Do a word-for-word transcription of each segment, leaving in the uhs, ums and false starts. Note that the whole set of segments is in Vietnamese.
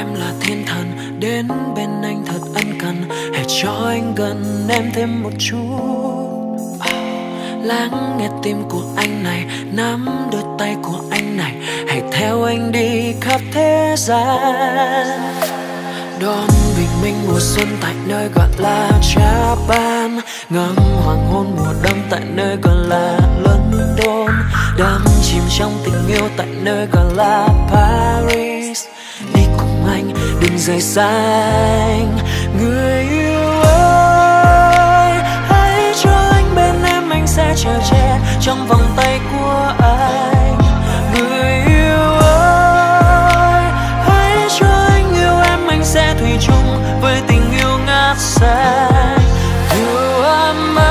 em là thiên thần, đến bên anh thật ân cần. Hãy cho anh gần em thêm một chút. Lắng nghe tim của anh này, nắm đôi tay của anh này. Hãy theo anh đi khắp thế gian, đón bình minh mùa xuân tại nơi gọi là Japan, ngắm hoàng hôn mùa đông tại nơi gọi là London, đắm chìm trong tình yêu tại nơi gọi là Paris. Đi cùng anh đừng rời xa anh, người yêu ơi. Hãy cho anh bên em, anh sẽ chở che trong vòng tay của anh. Người yêu ơi, hãy cho anh yêu em, anh sẽ thủy chung với tình yêu ngát say. You are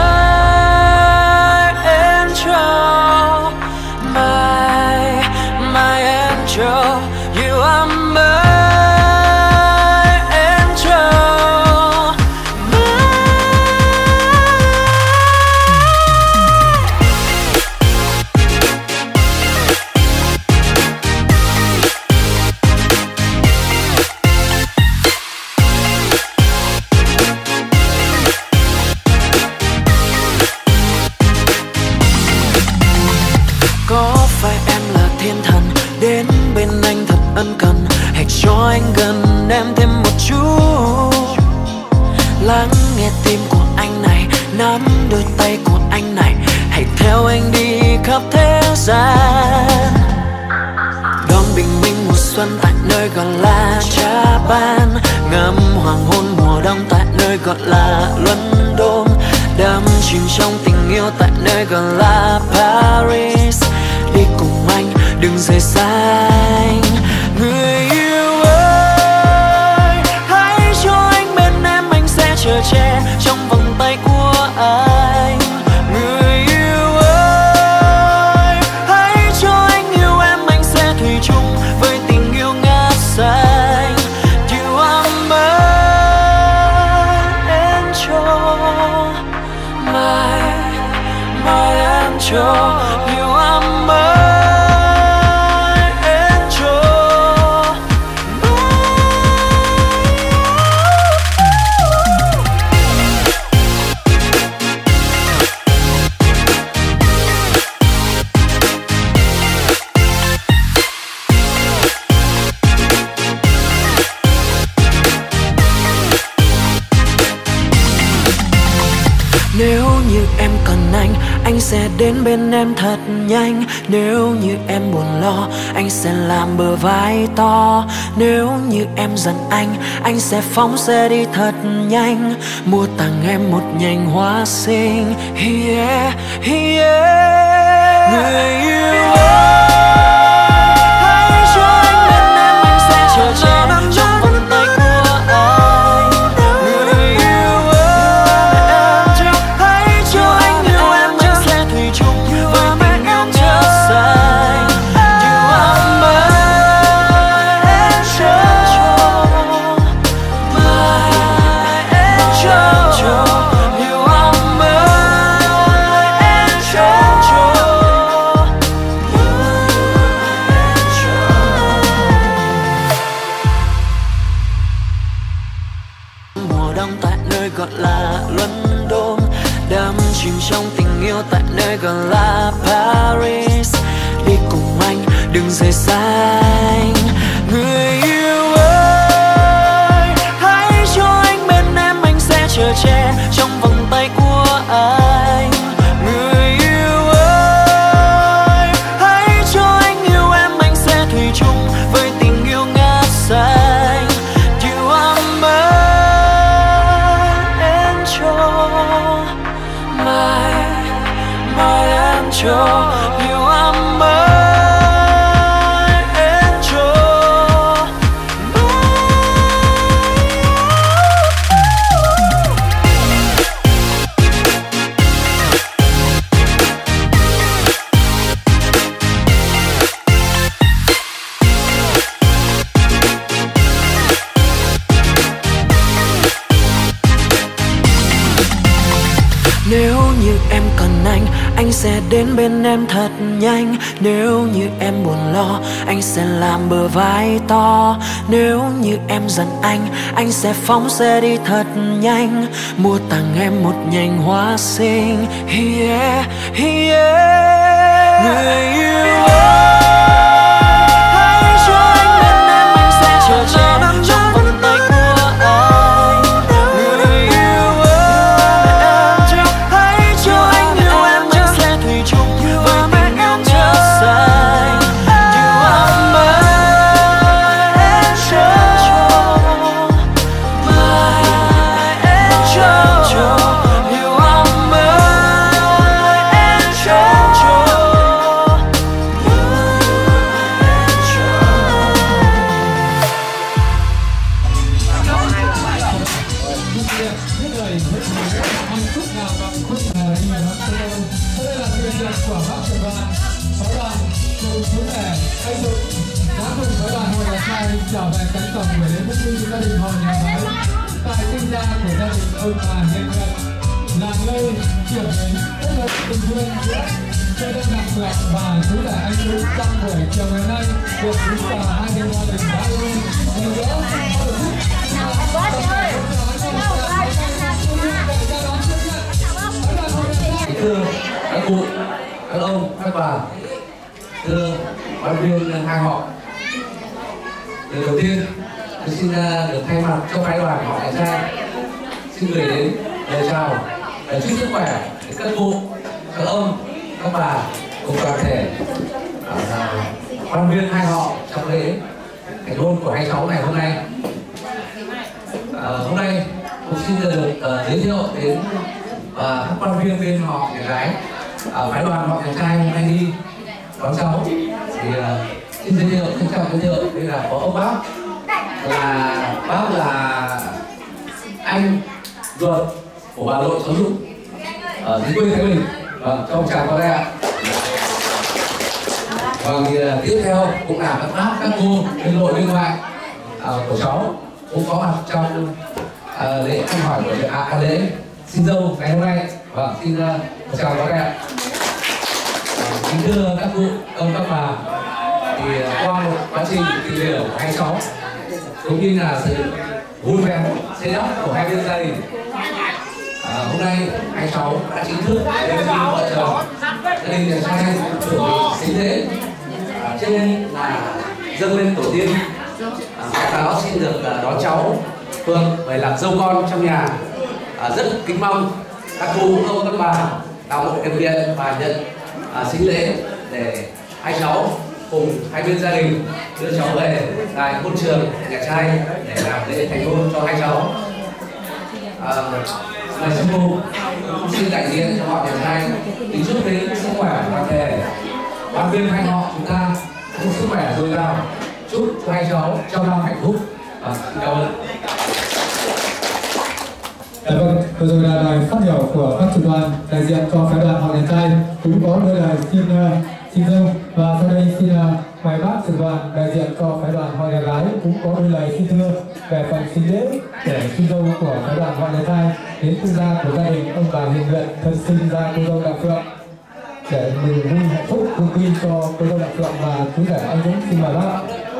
my angel, my, my angel. You are my ân cần. Hãy cho anh gần em thêm một chút. Lắng nghe tim của anh này, nắm đôi tay của anh này. Hãy theo anh đi khắp thế gian, đón bình minh mùa xuân tại nơi gọi là Japan, ngắm hoàng hôn mùa đông tại nơi gọi là London, đắm chìm trong tình yêu tại nơi gọi là Paris. Đi cùng anh đừng rời xa anh, người yêu ơi. Hãy cho anh bên em, anh sẽ chở che trong vòng tay của anh. Người yêu ơi, hãy cho anh yêu em, anh sẽ thủy chung với tình yêu ngát say. You are my angel, my, my angel. You are my nếu như em cần anh, anh sẽ đến bên em thật nhanh. Nếu như em buồn lo, anh sẽ làm bờ vai to. Nếu như em giận anh, anh sẽ phóng xe đi thật nhanh, mua tặng em một nhành hoa xinh. Yeah, yeah. Người yêu ơi, hãy cho anh bên em, anh sẽ chở che trong vòng tay của anh. Người yêu ơi, hãy cho anh yêu em, anh sẽ thủy chung với tình yêu ngát say. You are my angel, my angel. You are my angel, mùa đông tại nơi gọi là London, đắm chìm trong tình yêu tại nơi gọi là Paris. Đi cùng anh đừng rời xa anh, người yêu ơi. Hãy cho anh bên em, anh sẽ chở che trong vòng tay của anh. Người yêu ơi, hãy cho anh yêu em, anh sẽ thủy chung với tình yêu ngát say. You are my angel, my, my angel. You are my angel. đến bên em thật nhanh. Nếu như em buồn lo, anh sẽ làm bờ vai to. Nếu như em giận anh, anh sẽ phóng xe đi thật nhanh. Mua tặng em một nhành hoa xinh. Yeah, yeah. Người yêu ơi, hãy cho anh bên em, anh sẽ chờ che trong vòng tay của anh. Người yêu ơi, em chưa hãy cho anh yêu em, anh sẽ thủy chung với tình yêu chất xanh. You are my angel, my angel. You are my angel. của các trường đoàn, phái đoàn cùng chú rể anh Dũng đã cùng phái đoàn Hội Nhà Trai trở về cánh cổng để đến phúc vui gia đình Hội Nhà Trai tại sinh ra của gia đình ông bà Hiền Nguyệt, là nơi chuyển đến tất cả tình thương cho đơn đặc biệt và chú rể anh Dũng trong buổi chiều ngày nay được quý tòa hai bên gia đình đã luôn nhiều nữa. Thưa các cụ, các ông, các bà, thưa quan viên hai họ, điều đầu tiên tôi xin được thay mặt cho phái đoàn Họ Nhà Trai xin gửi đến lời chào, lời chúc sức khỏe đến các cụ, các ông, các bà cùng toàn thể quan viên hai họ trong lễ thành hôn của hai cháu ngày hôm nay. À, hôm nay cũng xin được uh, giới thiệu đến và các quan viên bên họ nhà gái ở phái đoàn Họ Nhà Trai hôm nay đi đón cháu thì uh, xin giới thiệu, xin chào giới thiệu đây là có ông bác, là bác là anh ruột của bà nội cháu Dũng ở dưới quê Thái Bình. Vâng, cho ông chào con đây ạ. Vâng, thì uh, tiếp theo cũng là các bác, các cô bên nội bên ngoại uh, của cháu cũng có mặt trong uh, lễ ăn hỏi của à, à, lễ xin dâu ngày hôm nay. Vâng, xin uh, chào các em. Uh, kính thưa các cụ, ông các bà, thì uh, qua một quá trình tìm hiểu của hai cháu cũng như là sự vui vẻ xây đắp của hai bên gia đình, uh, hôm nay hai cháu đã chính thức đến với vợ chồng gia đình nhà trai chuẩn bị sinh lễ. Uh, trên là dâng lên tổ tiên, uh, cáo xin được uh, đón cháu Phương về làm dâu con trong nhà. À, rất kính mong các cụ, ông, các bà tạo mọi điều kiện và nhận à, sính lễ để hai cháu cùng hai bên gia đình đưa cháu về tại hôn trường nhà trai để làm lễ thành hôn cho hai cháu. À, lời chúc mừng xin đại diện cho họ nhà trai kính chúc đến sức khỏe toàn thể quan viên hai họ chúng ta cũng sức khỏe dồi dào, chúc cho hai cháu trong năm hạnh phúc. À, xin cảm ơn. Dạ vâng, vừa rồi là lời phát biểu của các trưởng đoàn đại diện cho phái đoàn Họ Nhà Trai cũng có đôi lời xin uh, xin dâng, và sau đây xin uh, mời bác trưởng đoàn đại diện cho phái đoàn Họ Nhà Gái cũng có đôi lời xin thưa về phần xin lễ để xin dâu của phái đoàn Họ Nhà Trai đến tư gia của gia đình ông bà Hiền Nguyệt thân sinh ra cô dâu Đặng Phượng để mừng vui hạnh phúc vui quy cho cô dâu Đặng Phượng và chú rể anh Dũng. Xin mời bác.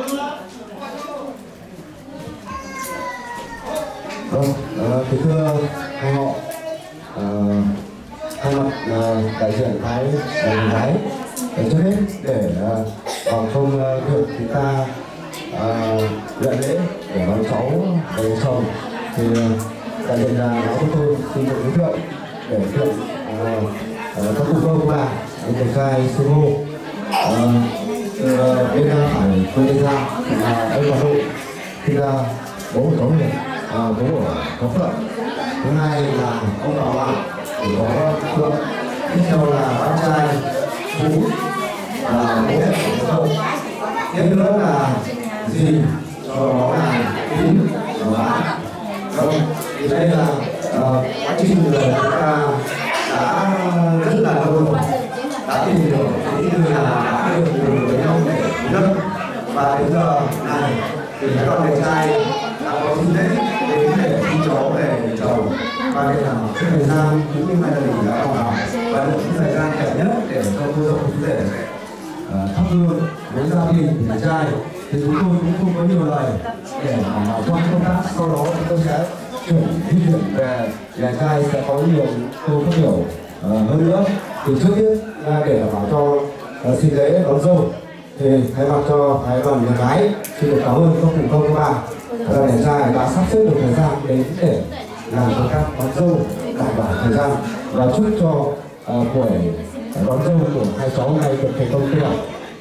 Vâng, uh, kính thưa hai họ, uh, thay mặt uh, đại diện phái nhà gái, trước hết để uh, bằng không uh, việc chúng ta uh, nhận lễ để đón cháu về chồng thì uh, đại diện là nói với tôi xin được giới thiệu để chuyện uh, uh, các cụ cô của bà anh được khai xưng hô. Uh, uh, bên uh, phải tôi đây ra là anh Hà Nội sinh ra bố của cháu Hiền, à, bố của có Phượng. Thứ hai là ông bà ngoại thì có Phượng. Tiếp theo là bác trai Phú và bố mẹ của Phượng. Tiếp nữa là dì, sau đó là Tín và bác. Vâng, thì đây là uh, quá trình chúng ta đã rất là lâu rồi đã tìm hiểu cũng như là đã được cùng với nhau để nhận, và đến giờ này thì các con đẹp trai đã có xin lễ đến để xin cháu về chồng và để đảm bảo cái thời gian cũng như hai gia đình đã bảo và được cái thời gian đẹp nhất để cho cô dâu chú rể thắp hương với gia đình nhà trai. Thì chúng tôi cũng không có nhiều lời để đảm bảo trong công tác sau đó chúng tôi sẽ chuyển di chuyển về nhà trai sẽ có nhiều câu phát biểu uh, hơn nữa. Thì trước hết là để đảm bảo cho uh, xin lễ đón dâu thì thay mặt cho hai đoàn nhà gái xin được cảm ơn các cụ công các bà là nhà trai đã sắp xếp được thời gian đến để làm công tác đón dâu đảm bảo thời gian và chúc cho uh, buổi đón dâu của hai cháu này được thành công tốt đẹp.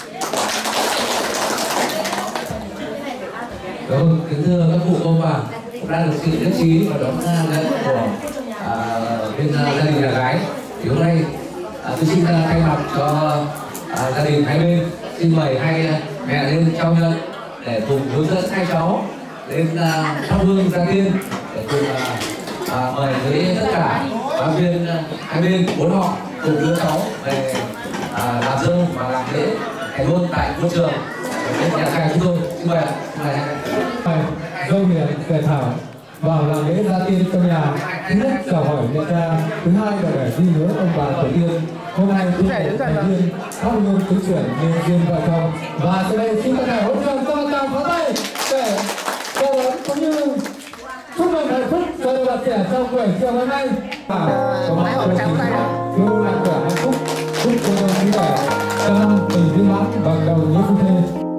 Vâng, kính thưa các cụ ông bà, đang được sự nhất trí và đón lễ của à, bên uh, gia đình nhà gái. Thì hôm nay à, tôi xin uh, thay mặt cho uh, gia đình hai bên xin mời hai uh, mẹ lên trong uh, để cùng hướng dẫn hai cháu lên uh, thắp hương gia tiên để cùng uh, uh, mời với tất cả giáo viên uh, hai bên bốn họ cùng đưa cháu về uh, làm dâu và làm lễ thành hôn tại môi trường nhà trai chúng tôi. Xin mời mời dâu hiền về thảo vào làm lễ gia tiên trong nhà. Thứ nhất chào hỏi nhà cha, thứ hai là để ghi nhớ ông bà tổ tiên. Hôm nay thiên tổ thành viên thắp hương tứ chuyển nên duyên vợ chồng và sau đây xin tất cả hỗ trợ cho chàng pháo tay để chào đón cũng như chúc mừng hạnh phúc cho đôi bạn trẻ trong buổi chiều hôm nay. Và có mặt của chúng ta luôn là cửa hạnh phúc chúc cho đôi bạn trẻ trăm năm tình viên mãn và đầu nghĩa phu thê.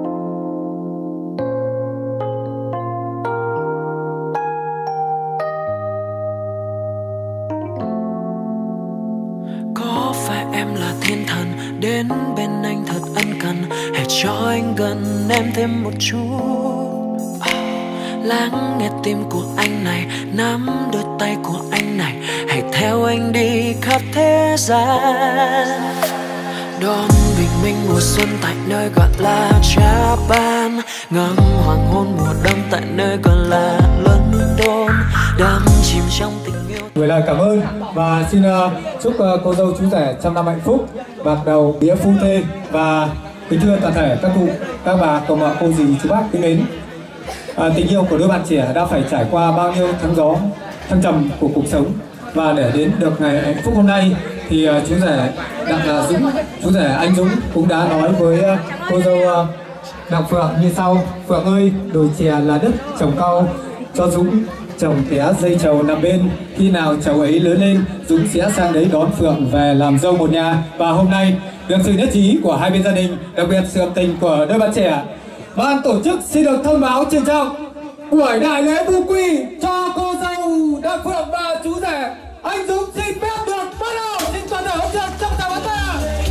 Thiên thần đến bên anh thật ân cần, hãy cho anh gần em thêm một chút. À, lắng nghe tim của anh này, nắm đôi tay của anh này, hãy theo anh đi khắp thế gian. Đón bình minh mùa xuân tại nơi gọi là Japan, ngắm hoàng hôn mùa đông tại nơi gọi là London, đắm chìm trong tình yêu. Gửi lời cảm ơn và xin uh, chúc uh, cô dâu chú rể trăm năm hạnh phúc, bạc đầu nghĩa phu thê. Và kính thưa toàn thể các cụ, các bà, cậu mợ, cô dì, chú bác kính mến. À, tình yêu của đôi bạn trẻ đã phải trải qua bao nhiêu thăng gió, thăng trầm của cuộc sống, và để đến được ngày hạnh phúc hôm nay thì uh, chú rể Đặng uh, Dũng, chú rể anh Dũng cũng đã nói với uh, cô dâu uh, Đặng Phượng như sau: Phượng ơi, đồi chè là đất trồng cau, cho Dũng chồng té dây trầu nằm bên, khi nào cháu ấy lớn lên Dũng sẽ sang đấy đón Phượng về làm dâu một nhà. Và hôm nay được sự nhất trí của hai bên gia đình, đặc biệt sự hợp tình của đôi bạn trẻ, ban tổ chức xin được thông báo trân trọng buổi đại lễ vu quy cho cô dâu Đặng Phượng và chú rể anh Dũng xin phép được bắt đầu. Xin toàn thể hỗ trợ trong tràng bắn ta.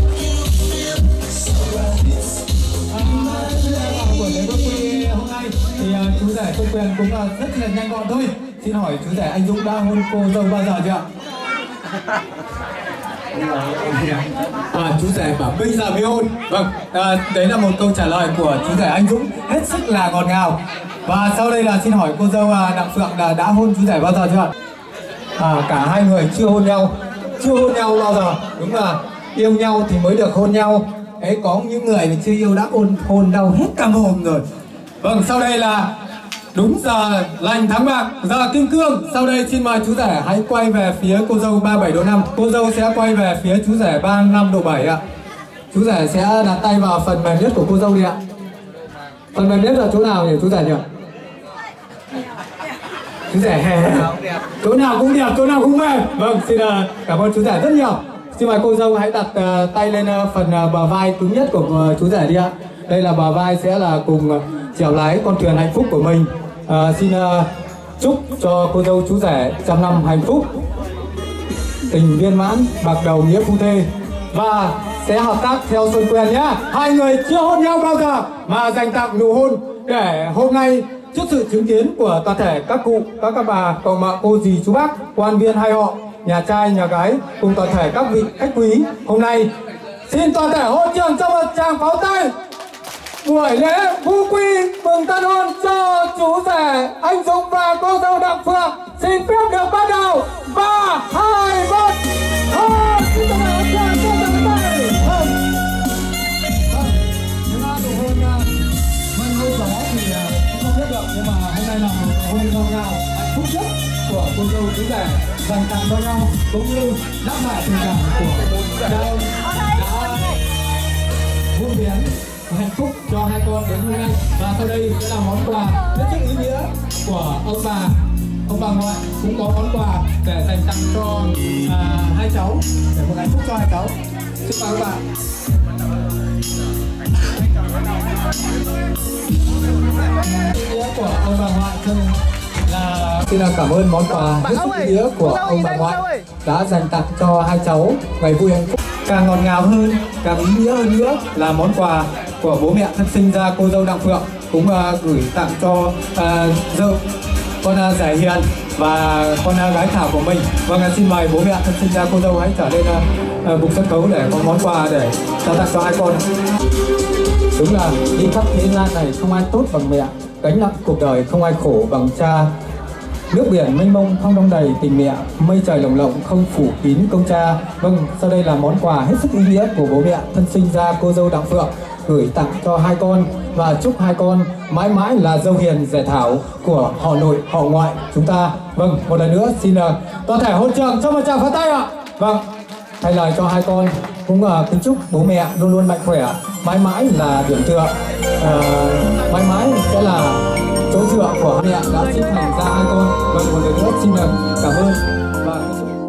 Buổi lễ vu quy hôm nay thì uh, chú rể Công Quyền cũng uh, rất là nhanh gọn thôi. Xin hỏi chú rể anh Dũng đã hôn cô dâu bao giờ chưa ạ? À, chú rể bảo bây giờ mới hôn. Vâng, à, đấy là một câu trả lời của chú rể anh Dũng hết sức là ngọt ngào. Và sau đây là xin hỏi cô dâu uh, Đặng Phượng là đã hôn chú rể bao giờ chưa ạ? À, cả hai người chưa hôn nhau, chưa hôn nhau bao giờ. Đúng là yêu nhau thì mới được hôn nhau. Ấy, có những người mà chưa yêu đã hôn hôn đâu hết cả mồm rồi. Vâng, sau đây là đúng giờ lành tháng bạc, giờ kim cương. Sau đây xin mời chú rể hãy quay về phía cô dâu ba mươi bảy độ năm. Cô dâu sẽ quay về phía chú rể ba mươi lăm độ bảy ạ. Chú rể sẽ đặt tay vào phần mềm nhất của cô dâu đi ạ. Phần mềm nhất là chỗ nào nhỉ chú rể nhỉ? Chú rể hè hè. Chỗ nào cũng đẹp, chỗ nào cũng mềm. Vâng, xin cảm ơn chú rể rất nhiều. Xin mời cô dâu hãy đặt uh, tay lên uh, phần uh, bờ vai cứng nhất của uh, chú rể đi ạ. Đây là bờ vai sẽ là cùng uh, chèo lái con thuyền hạnh phúc của mình. uh, Xin uh, chúc cho cô dâu chú rể trăm năm hạnh phúc, tình viên mãn, bạc đầu nghĩa phu thê, và sẽ hợp tác theo xuân quen nhé. Hai người chưa hôn nhau bao giờ mà dành tặng nụ hôn để hôm nay trước sự chứng kiến của toàn thể các cụ, các các bà, cậu mợ, cô dì, chú bác, quan viên hai họ, nhà trai, nhà gái cùng toàn thể các vị khách quý hôm nay, xin toàn thể hỗ trợ cho một tràng pháo tay. Buổi lễ vu quy mừng tân hôn cho chú rể anh Dũng và cô dâu Đặng Phượng xin phép được bắt đầu. Ba, hai, một, thôi. Xin toàn thể hỗ trợ cho một tay. Nhưng mà nụ hôn, hôn hôn gió thì không biết vui ngọt ngào hạnh phúc nhất của cô dâu chú rể dành tặng cho nhau, cũng như đáp lại tình cảm của cha ông đã vun vén hạnh phúc cho hai con đến hôm nay. Và sau đây sẽ là món quà rất sức ý nghĩa của ông bà ông bà ngoại cũng có món quà để dành tặng cho à, hai cháu, để một hạnh phúc cho hai cháu. Xin mời các bạn. Ý nghĩa của ông bà ngoại thân là xin là cảm ơn món quà rất sức ý nghĩa của ông bà ngoại đã dành tặng cho hai cháu ngày vui hạnh phúc. Càng ngọt ngào hơn, càng ý nghĩa hơn nữa là món quà của bố mẹ thân sinh ra cô dâu Đặng Phượng cũng uh, gửi tặng cho uh, dâu con uh, rể Hiền và con uh, gái Thảo của mình. Vâng, uh, xin mời bố mẹ thân sinh ra cô dâu hãy trở lên uh, vùng sân khấu để có món quà để trao tặng cho hai con. Đúng là đi khắp thế gian này không ai tốt bằng mẹ, gánh nặng cuộc đời không ai khổ bằng cha. Nước biển mênh mông không đong đầy tình mẹ, mây trời lồng lộng không phủ kín công cha. Vâng, sau đây là món quà hết sức ý nghĩa của bố mẹ thân sinh ra cô dâu Đặng Phượng gửi tặng cho hai con, và chúc hai con mãi mãi là dâu hiền rể Thảo của họ nội họ ngoại chúng ta. Vâng, một lần nữa xin uh, toàn thể hội trường cho một tràng pháo tay ạ. Vâng, thay lời cho hai con cũng uh, kính chúc bố mẹ luôn luôn mạnh khỏe, mãi mãi là điểm tựa, uh, mãi mãi sẽ là chỗ dựa của mẹ đã sinh thành ra hai con. Vâng, một lần nữa xin cảm ơn và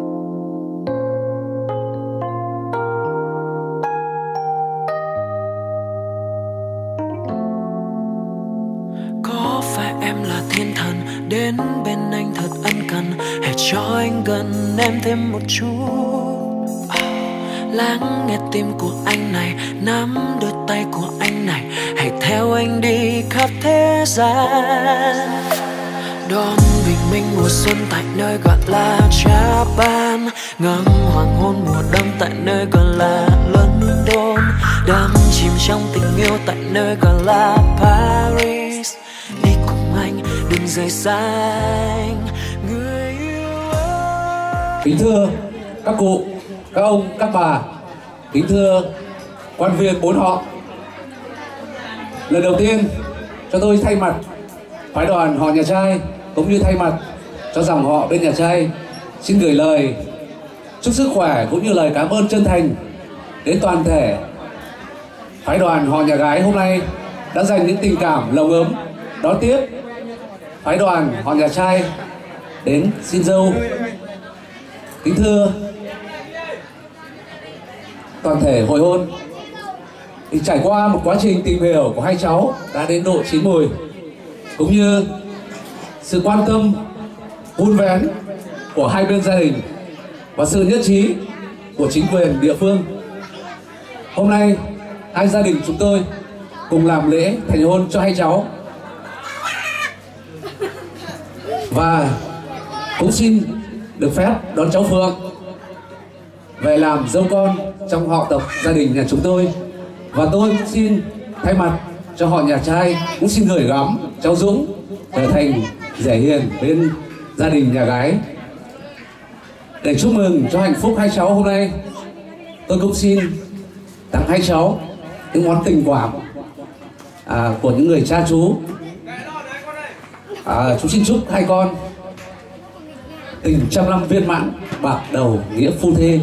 có phải em là thiên thần đến bên anh thật ân cần, hãy cho anh gần em thêm một chút. Lắng nghe tim của anh này, nắm đôi tay của anh này, hãy theo anh đi khắp thế gian. Đón bình minh mùa xuân tại nơi gọi là Japan, ngắm hoàng hôn mùa đông tại nơi gọi là London, đắm chìm trong tình yêu tại nơi gọi là Paris. Đi cùng anh đừng rời xa anh, người yêu ơi. Kính thưa các cụ, các ông, các bà, kính thưa quan viên bốn họ, lần đầu tiên cho tôi thay mặt phái đoàn họ nhà trai cũng như thay mặt cho dòng họ bên nhà trai xin gửi lời chúc sức khỏe cũng như lời cảm ơn chân thành đến toàn thể phái đoàn họ nhà gái hôm nay đã dành những tình cảm nồng ấm đón tiếp phái đoàn họ nhà trai đến xin dâu. Kính thưa toàn thể hội hôn, thì trải qua một quá trình tìm hiểu của hai cháu đã đến độ chín mùi, cũng như sự quan tâm vun vén của hai bên gia đình và sự nhất trí của chính quyền địa phương, hôm nay hai gia đình chúng tôi cùng làm lễ thành hôn cho hai cháu, và cũng xin được phép đón cháu Phượng về làm dâu con trong họ tộc gia đình nhà chúng tôi. Và tôi cũng xin thay mặt cho họ nhà trai cũng xin gửi gắm cháu Dũng trở thành rể hiền bên gia đình nhà gái. Để chúc mừng cho hạnh phúc hai cháu hôm nay, tôi cũng xin tặng hai cháu những món tình cảm à, của những người cha chú. à, Chú xin chúc hai con tình trăm năm viên mãn, bạc đầu nghĩa phu thê.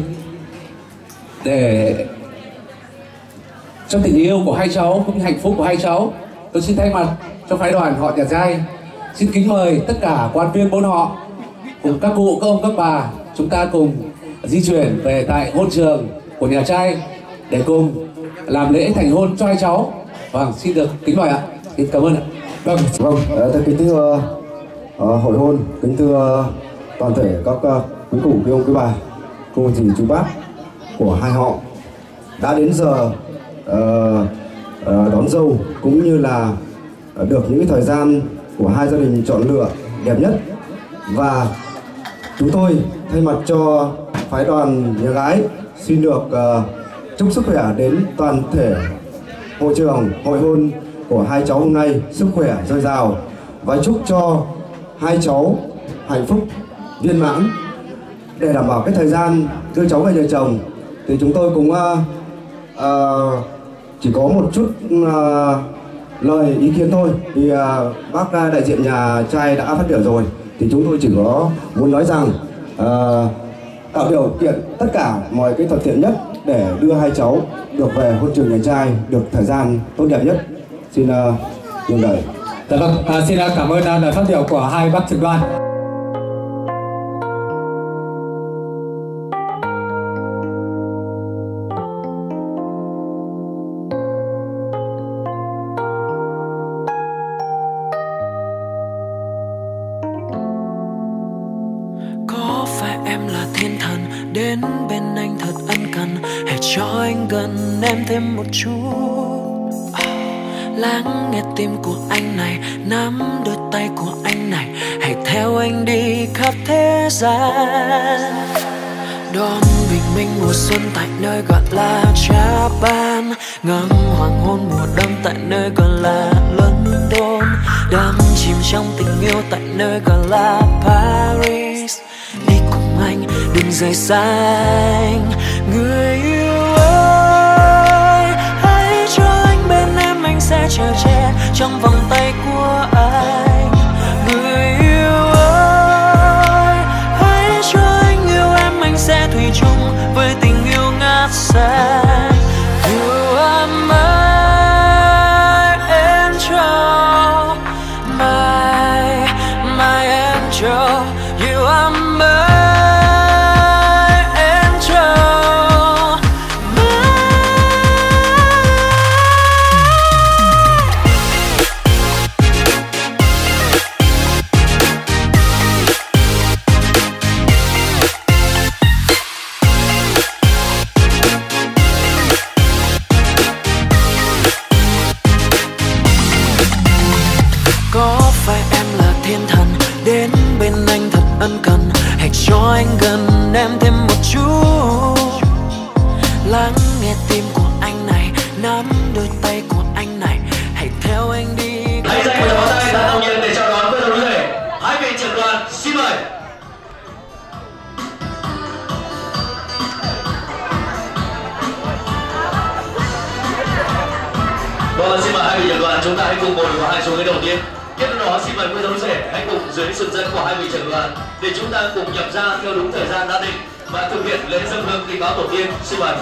Để trong tình yêu của hai cháu cũng như hạnh phúc của hai cháu, tôi xin thay mặt cho phái đoàn họ nhà trai xin kính mời tất cả quan viên bốn họ cùng các cụ, các ông, các bà, chúng ta cùng di chuyển về tại hôn trường của nhà trai để cùng làm lễ thành hôn cho hai cháu. Vâng, xin được kính mời ạ. Xin cảm ơn ạ. Vâng, vâng, tôi kính thưa uh, hội hôn, kính thưa toàn thể các uh, quý cụ, quý ông, quý bà, cô dì, chú bác của hai họ, đã đến giờ uh, uh, đón dâu cũng như là uh, được những thời gian của hai gia đình chọn lựa đẹp nhất. Và chúng tôi thay mặt cho phái đoàn nhà gái xin được uh, chúc sức khỏe đến toàn thể hội trường hội hôn của hai cháu hôm nay, sức khỏe dồi dào, và chúc cho hai cháu hạnh phúc viên mãn. Để đảm bảo cái thời gian đưa cháu về nhà chồng thì chúng tôi cũng uh, uh, chỉ có một chút uh, lời ý kiến thôi. Thì uh, bác đại diện nhà trai đã phát biểu rồi, thì chúng tôi chỉ có muốn nói rằng uh, tạo điều kiện tất cả mọi cái thuận tiện nhất để đưa hai cháu được về hôn trường nhà trai được thời gian tốt đẹp nhất. Xin uh, nhường lời. Dạ vâng, à, xin cảm ơn lời phát biểu của hai bác trưởng đoàn. Có phải em là thiên thần đến bên anh thật ân cần, hãy cho anh gần em thêm một chút. À, lắng nghe tim của anh này, nắm đôi tay của anh này, hãy theo anh đi khắp thế gian. Đón bình minh mùa xuân tại nơi gọi là Japan, ngắm hoàng hôn mùa đông tại nơi gọi là London, đắm chìm trong tình yêu tại nơi gọi là Paris. Đi cùng anh đừng rời xa anh, người yêu ơi, hãy cho anh bên em, anh sẽ chở che trong vòng tay của anh. Người yêu ơi, hãy cho anh yêu em, anh sẽ thủy chung với tình yêu ngát xanh. You are my angel, my, my angel. You are my angel, my... Có phải em là thiên thần đến bên anh thật ân cần, hãy cho anh gần em thêm một chút. Lắng nghe tim của anh này, nắm đôi tay của anh này, hãy theo anh đi. Hãy dành một tràng pháo tay thật nồng nhiệt để chào đón với đầu rể hai vị trưởng đoàn. Xin mời. Vâng, xin mời hai vị trưởng đoàn, chúng ta hãy cùng ngồi vào hai số ghế đầu tiên. Tiếp đó xin mời quý dấu rể hãy cùng dưới sự dẫn của hai vị trưởng đoàn để chúng ta cùng nhập ra theo đúng thời gian đã định và thực hiện lễ dâng hương kính báo tổ tiên. Xin mời.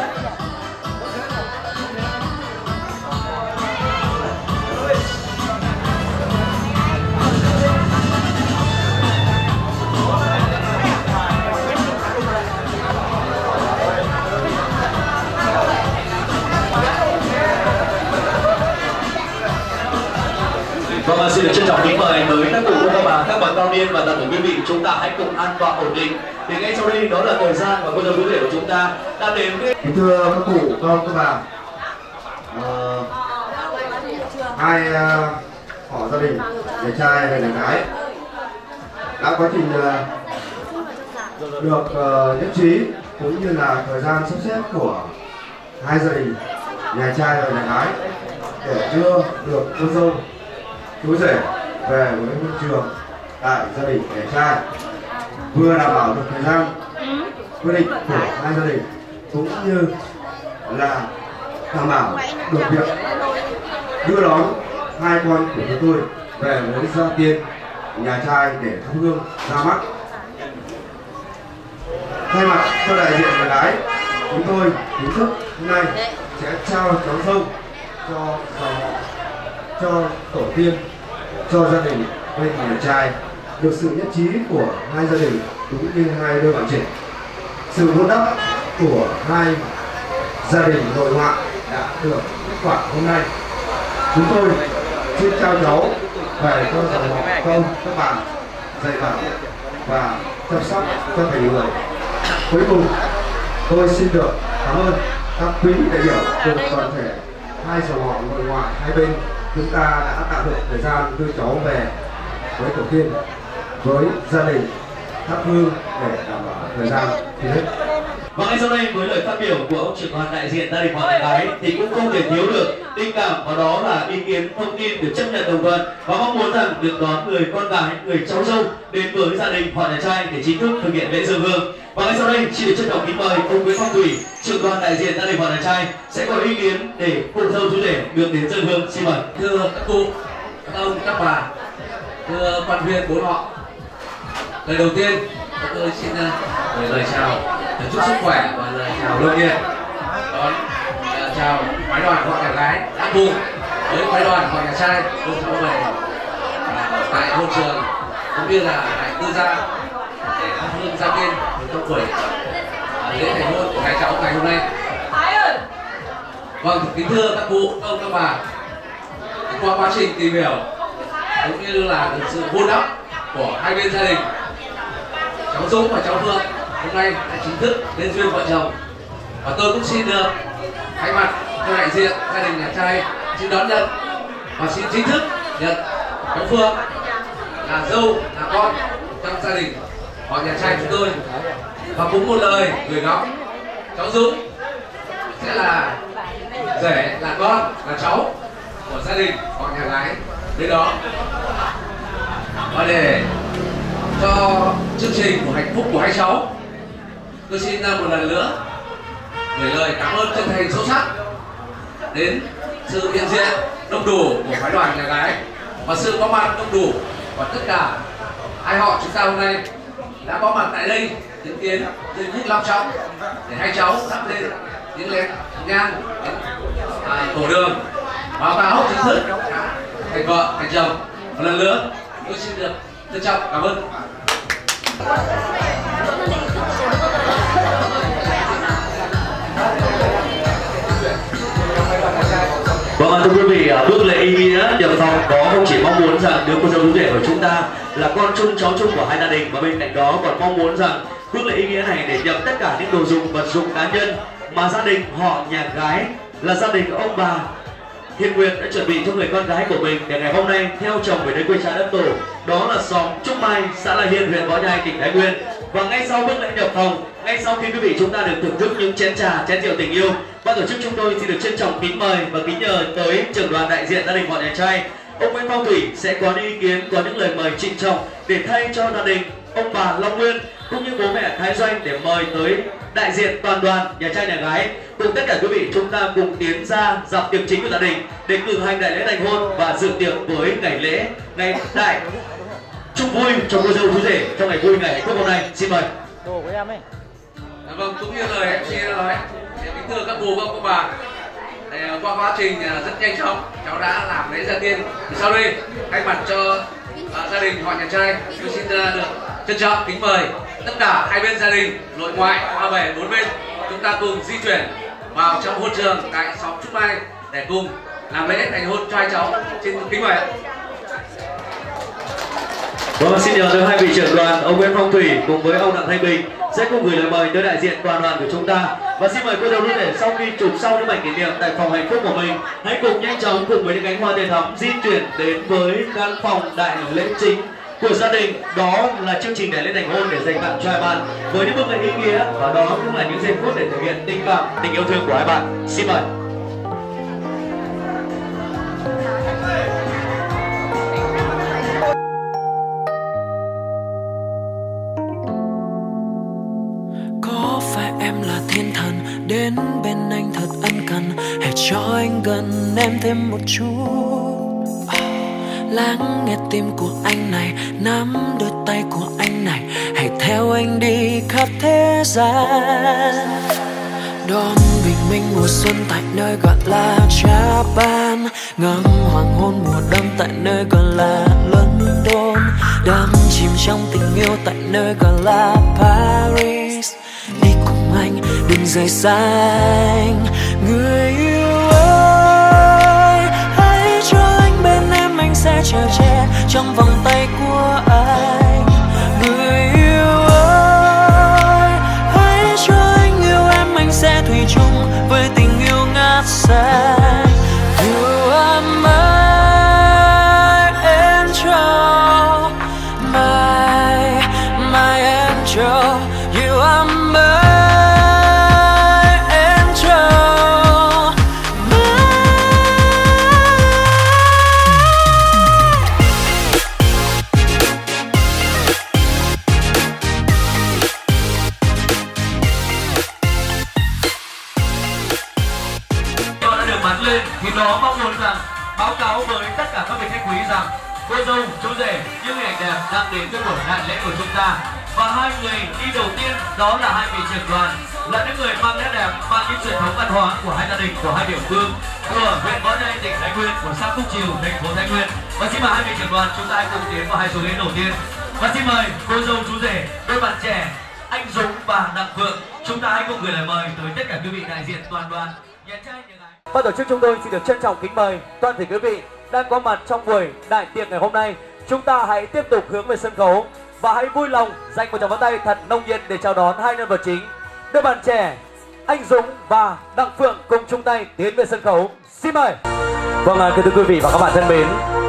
Vâng, xin được trân trọng kính mời tới các cụ cô bà, các bạn cao niên và toàn thể quý vị, chúng ta hãy cùng an tọa ổn định. Thì ngay sau đây đó là thời gian và cô dâu quý vị của chúng ta đã đến với. Kính thưa các cụ, các ông, các bà, uh, hai uh, họ gia đình, nhà trai và nhà gái đã quá trình uh, được uh, nhất trí cũng như là thời gian sắp xếp của hai gia đình, nhà trai và nhà gái để đưa được cô dâu chú rể về với môi trường tại gia đình nhà trai, vừa đảm bảo được thời gian quy định của hai gia đình cũng như là đảm bảo được việc đưa đón hai con của chúng tôi về với gia tiên nhà trai để thắp hương ra mắt. Thay mặt cho đại diện nhà gái, chúng tôi chính thức hôm nay sẽ trao cháu dâu cho dòng họ, cho tổ tiên, cho gia đình bên nhà trai, được sự nhất trí của hai gia đình cũng như hai đôi bạn trẻ. Sự vun đắp của hai gia đình nội ngoại đã được kết quả hôm nay. Chúng tôi xin trao cháu về cho dòng họ các ông, các bạn dạy bảo và chăm sóc cho thành người. Cuối cùng, tôi xin được cảm ơn các quý đại biểu cùng toàn thể hai dòng họ nội ngoại hai bên. Chúng ta đã tạo được thời gian đưa cháu về với tổ tiên, với gia đình thắp hương để đảm bảo thời gian thì hết. Và ngay sau đây với lời phát biểu của ông trưởng đoàn đại diện gia đình họ nhà gái thì cũng không thể thiếu được tình cảm, và đó là ý kiến thông tin được chấp nhận đồng thuận và mong muốn rằng được đón người con gái, người cháu dâu đến với gia đình họ nhà trai để chính thức thực hiện lễ dâng hương. Và ngay sau đây xin được trân trọng kính mời ông Nguyễn Phong Thủy, trưởng đoàn đại diện gia đình họ nhà trai sẽ có ý kiến để cô dâu chú rể được đến dâng hương. Xin mời. Thưa các cụ, các ông, các bà, thưa quan viên bốn họ, lời đầu tiên tôi xin gửi lời chào, lời chúc sức khỏe và lời chào lâu nhiệt đón uh, chào phái đoàn họ nhà gái đã cùng với phái đoàn họ nhà trai đưa cháu về uh, tại hôn trường cũng như là tại tư gia để thắp hương gia tiên trong buổi uh, lễ thành hôn của hai cháu ngày hôm nay. Vâng, kính thưa các cụ, các ông, các bà, qua quá trình tìm hiểu cũng như là được sự vun đắp của hai bên gia đình, cháu Dũng và cháu Phương hôm nay đã chính thức lên duyên vợ chồng, và tôi cũng xin được thay mặt cho đại diện gia đình nhà trai xin đón nhận và xin chính thức nhận cháu Phương là dâu, là con trong gia đình họ nhà trai chúng tôi, và cũng một lời gửi gắm cháu Dũng sẽ là rể, là con, là cháu của gia đình họ nhà gái đến đó. Và để cho chương trình của hạnh phúc của hai cháu, tôi xin một lần nữa gửi lời cảm ơn chân thành sâu sắc đến sự hiện diện đông đủ của phái đoàn nhà gái và sự có mặt đông đủ của tất cả hai họ chúng ta hôm nay đã có mặt tại đây chứng kiến giây phút long trọng để hai cháu thắp lên những nén nhang à, tổ đường báo cáo chính thức thành vợ thành chồng. Một lần nữa tôi xin được trân trọng cảm ơn. Vâng, thưa quý vị, bước lễ ý nghĩa nhập phòng có không chỉ mong muốn rằng đứa con dâu chú rể của chúng ta là con chung cháu chung của hai gia đình, và bên cạnh đó còn mong muốn rằng bước lễ ý nghĩa này để nhập tất cả những đồ dùng vật dụng cá nhân mà gia đình họ nhà gái là gia đình ông bà Hiền Nguyệt đã chuẩn bị cho người con gái của mình để ngày hôm nay theo chồng về nơi quê cha đất tổ, đó là xóm Trúc Mai, xã La Hiên, huyện Võ Nhai, tỉnh Thái Nguyên. Và ngay sau bước lễ nhập phòng, ngay sau khi quý vị chúng ta được thưởng thức những chén trà, chén rượu tình yêu, ban tổ chức chúng tôi xin được trân trọng kính mời và kính nhờ tới trưởng đoàn đại diện gia đình họ nhà trai, ông Nguyễn Phong Thủy sẽ có những ý kiến, có những lời mời trịnh trọng để thay cho gia đình ông bà Long Nguyên cũng như bố mẹ Thái Doanh để mời tới đại diện toàn đoàn nhà trai nhà gái cùng tất cả quý vị chúng ta cùng tiến ra dạp tiệc chính của gia đình để cử hành đại lễ thành hôn và dự tiệc với ngày lễ ngày đại chúc vui cho cô dâu chú rể trong ngày vui ngày hạnh phúc hôm nay. Xin mời. Đồ của em ấy. À, vâng, cũng như lời em xê đã nói, kính thưa các cô, các bà, thì qua quá trình rất nhanh chóng cháu đã làm lễ gia tiên. Thì sau đây thay mặt cho uh, gia đình họ nhà trai, tôi xin uh, được trân trọng kính mời tất cả hai bên gia đình, nội ngoại, ba bể bốn bên, chúng ta cùng di chuyển vào trong hôn trường tại xóm Trúc Mai để cùng làm lễ thành hôn cho hai cháu. Xin kính mời. Vâng, xin nhờ tới hai vị trưởng đoàn, ông Nguyễn Phong Thủy cùng với ông Đặng Thanh Bình sẽ cùng gửi lời mời tới đại diện toàn đoàn của chúng ta. Và xin mời cô dâu chú rể sau khi chụp xong những ảnh kỷ niệm tại phòng hạnh phúc của mình, hãy cùng nhanh chóng cùng với những cánh hoa tươi thắm di chuyển đến với căn phòng đại lễ chính của gia đình, đó là chương trình đại lễ thành hôn để dành tặng cho hai bạn với những bước lễ ý nghĩa, và đó cũng là những giây phút để thể hiện tình cảm, tình yêu thương của hai bạn. Xin mời. Có phải em là thiên thần đến bên anh thật ân cần, hãy cho anh gần em thêm một chút. Lắng nghe tim của anh này, nắm đôi tay của anh này, hãy theo anh đi khắp thế gian. Đón bình minh mùa xuân tại nơi gọi là Japan, ngắm hoàng hôn mùa đông tại nơi gọi là London, đắm chìm trong tình yêu tại nơi gọi là Paris. Đi cùng anh đừng rời xa anh, người yêu ơi, hãy cho anh bên em, anh sẽ chở che trong vòng tay của anh. Người yêu ơi, hãy cho anh yêu em, anh sẽ thủy chung với tình yêu ngát xanh. You are my angel, my, my angel. You are my cô dâu, chú rể, những hình ảnh đẹp đang đến với buổi đại lễ của chúng ta. Và hai người đi đầu tiên đó là hai vị trưởng đoàn, là những người mang nét đẹp, mang những truyền thống văn hóa của hai gia đình, của hai địa phương, của huyện Võ Nhai, tỉnh Thái Nguyên, của xã Phúc Chiều, thành phố Thái Nguyên. Và xin mời hai vị trưởng đoàn chúng ta hãy cùng tiến vào hai số ghế đầu tiên. Và xin mời cô dâu, chú rể, đôi bạn trẻ Anh Dũng và Đặng Phượng, chúng ta hãy cùng gửi lời mời tới tất cả quý vị đại diện toàn đoàn nhà trai nhà gái. Ban tổ chức chúng tôi xin được trân trọng kính mời toàn thể quý vị đang có mặt trong buổi đại tiệc ngày hôm nay. Chúng ta hãy tiếp tục hướng về sân khấu và hãy vui lòng dành một tràng pháo tay thật nồng nhiệt để chào đón hai nhân vật chính, đôi bạn trẻ Anh Dũng và Đặng Phượng cùng chung tay tiến về sân khấu. Xin mời. Vâng, thưa quý vị và các bạn thân mến,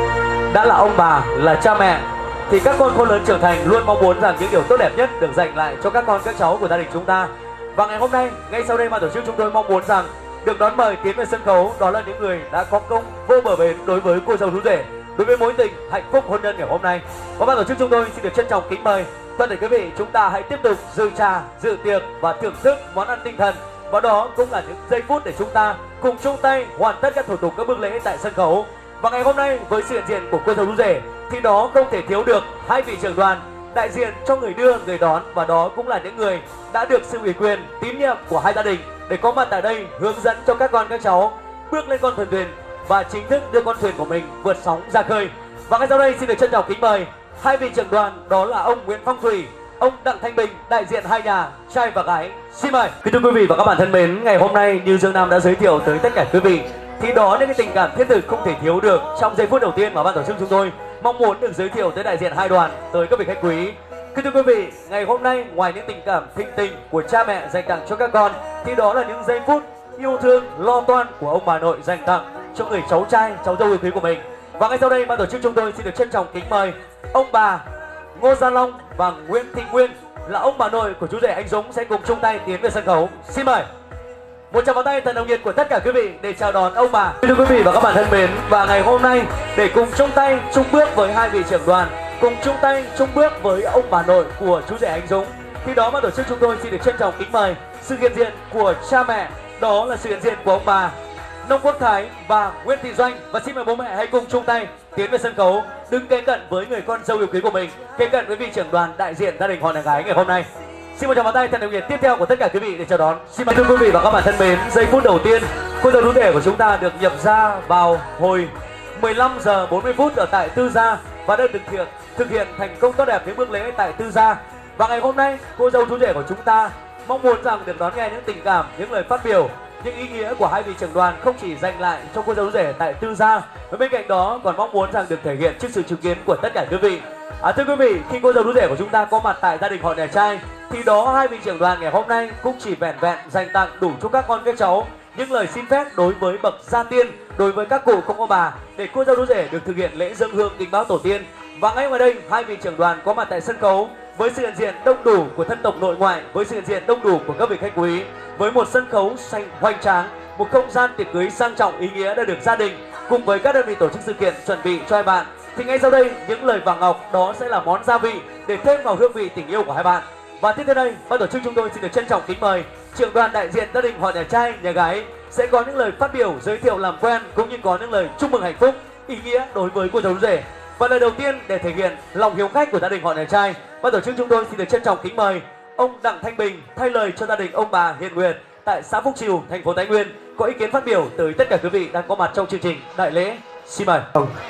đã là ông bà, là cha mẹ thì các con khôn lớn trưởng thành luôn mong muốn rằng những điều tốt đẹp nhất được dành lại cho các con các cháu của gia đình chúng ta. Và ngày hôm nay, ngay sau đây ban tổ chức chúng tôi mong muốn rằng được đón mời tiến về sân khấu đó là những người đã có công vô bờ bến đối với cô dâu chú rể, đối với mối tình hạnh phúc hôn nhân ngày hôm nay. Và ban tổ chức chúng tôi xin được trân trọng kính mời toàn thể quý vị chúng ta hãy tiếp tục dự trà, dự tiệc và thưởng thức món ăn tinh thần. Và đó cũng là những giây phút để chúng ta cùng chung tay hoàn tất các thủ tục các bước lễ tại sân khấu. Và ngày hôm nay với sự hiện diện của cô dâu chú rể thì đó không thể thiếu được hai vị trưởng đoàn đại diện cho người đưa người đón, và đó cũng là những người đã được sự ủy quyền tín nhiệm của hai gia đình để có mặt tại đây hướng dẫn cho các con các cháu bước lên con thuyền thuyền và chính thức đưa con thuyền của mình vượt sóng ra khơi. Và ngay sau đây xin được trân trọng kính mời hai vị trưởng đoàn, đó là ông Nguyễn Phong Thủy, ông Đặng Thanh Bình, đại diện hai nhà trai và gái. Xin mời. Kính thưa quý vị và các bạn thân mến, ngày hôm nay như Dương Nam đã giới thiệu tới tất cả quý vị thì đó những cái tình cảm thiết thực không thể thiếu được trong giây phút đầu tiên mà ban tổ chức chúng tôi mong muốn được giới thiệu tới đại diện hai đoàn, tới các vị khách quý. Kính thưa quý vị, ngày hôm nay ngoài những tình cảm thinh tình của cha mẹ dành tặng cho các con thì đó là những giây phút yêu thương lo toan của ông bà nội dành tặng cho người cháu trai, cháu dâu yêu quý của mình. Và ngay sau đây ban tổ chức chúng tôi xin được trân trọng kính mời ông bà Ngô Gia Long và Nguyễn Thị Nguyên là ông bà nội của chú rể Anh Dũng sẽ cùng chung tay tiến về sân khấu. Xin mời. Một tràng pháo tay thật nồng nhiệt của tất cả quý vị để chào đón ông bà. Thưa quý vị và các bạn thân mến, và ngày hôm nay để cùng chung tay chung bước với hai vị trưởng đoàn, cùng chung tay chung bước với ông bà nội của chú rể Anh Dũng thì đó ban tổ chức chúng tôi xin được trân trọng kính mời sự hiện diện của cha mẹ, đó là sự hiện diện của ông bà Nông Quốc Thái và Nguyễn Thị Doanh. Và xin mời bố mẹ hãy cùng chung tay tiến về sân khấu, đứng kế cận với người con dâu yêu quý của mình, kế cận với vị trưởng đoàn đại diện gia đình họ nhà gái ngày hôm nay. Xin một tràng pháo tay thật nồng nhiệt tiếp theo của tất cả quý vị để chào đón. Xin mời. Thưa quý vị và các bạn thân mến, giây phút đầu tiên cô dâu chú rể của chúng ta được nhập gia vào hồi mười lăm giờ bốn mươi phút ở tại Tư Gia và đã được thực hiện thực hiện thành công tốt đẹp những bước lễ tại Tư Gia. Và ngày hôm nay cô dâu chú rể của chúng ta mong muốn rằng được đón nghe những tình cảm, những lời phát biểu, những ý nghĩa của hai vị trưởng đoàn không chỉ dành lại cho cô dâu chú rể tại Tư Gia, và bên cạnh đó còn mong muốn rằng được thể hiện trước sự chứng kiến của tất cả quý vị. À, thưa quý vị, khi cô dâu chú rể của chúng ta có mặt tại gia đình họ nhà trai thì đó hai vị trưởng đoàn ngày hôm nay cũng chỉ vẹn vẹn dành tặng đủ cho các con các cháu những lời xin phép đối với bậc gia tiên, đối với các cụ không có bà, để cô dâu chú rể được thực hiện lễ dâng hương kính báo tổ tiên. Và ngay ngoài đây hai vị trưởng đoàn có mặt tại sân khấu với sự hiện diện đông đủ của thân tộc nội ngoại, với sự hiện diện đông đủ của các vị khách quý, với một sân khấu xanh hoành tráng, một không gian tiệc cưới sang trọng ý nghĩa đã được gia đình cùng với các đơn vị tổ chức sự kiện chuẩn bị cho hai bạn. Thì ngay sau đây những lời vàng ngọc đó sẽ là món gia vị để thêm vào hương vị tình yêu của hai bạn. Và tiếp theo đây ban tổ chức chúng tôi xin được trân trọng kính mời trưởng đoàn đại diện gia đình họ nhà trai nhà gái sẽ có những lời phát biểu giới thiệu làm quen cũng như có những lời chúc mừng hạnh phúc ý nghĩa đối với cô dâu chú rể. Và lời đầu tiên để thể hiện lòng hiếu khách của gia đình họ nhà trai, ban tổ chức chúng tôi xin được trân trọng kính mời ông Đặng Thanh Bình thay lời cho gia đình ông bà Hiền Nguyệt tại xã Phúc Chiều, thành phố Thái Nguyên có ý kiến phát biểu tới tất cả quý vị đang có mặt trong chương trình đại lễ. Xin mời.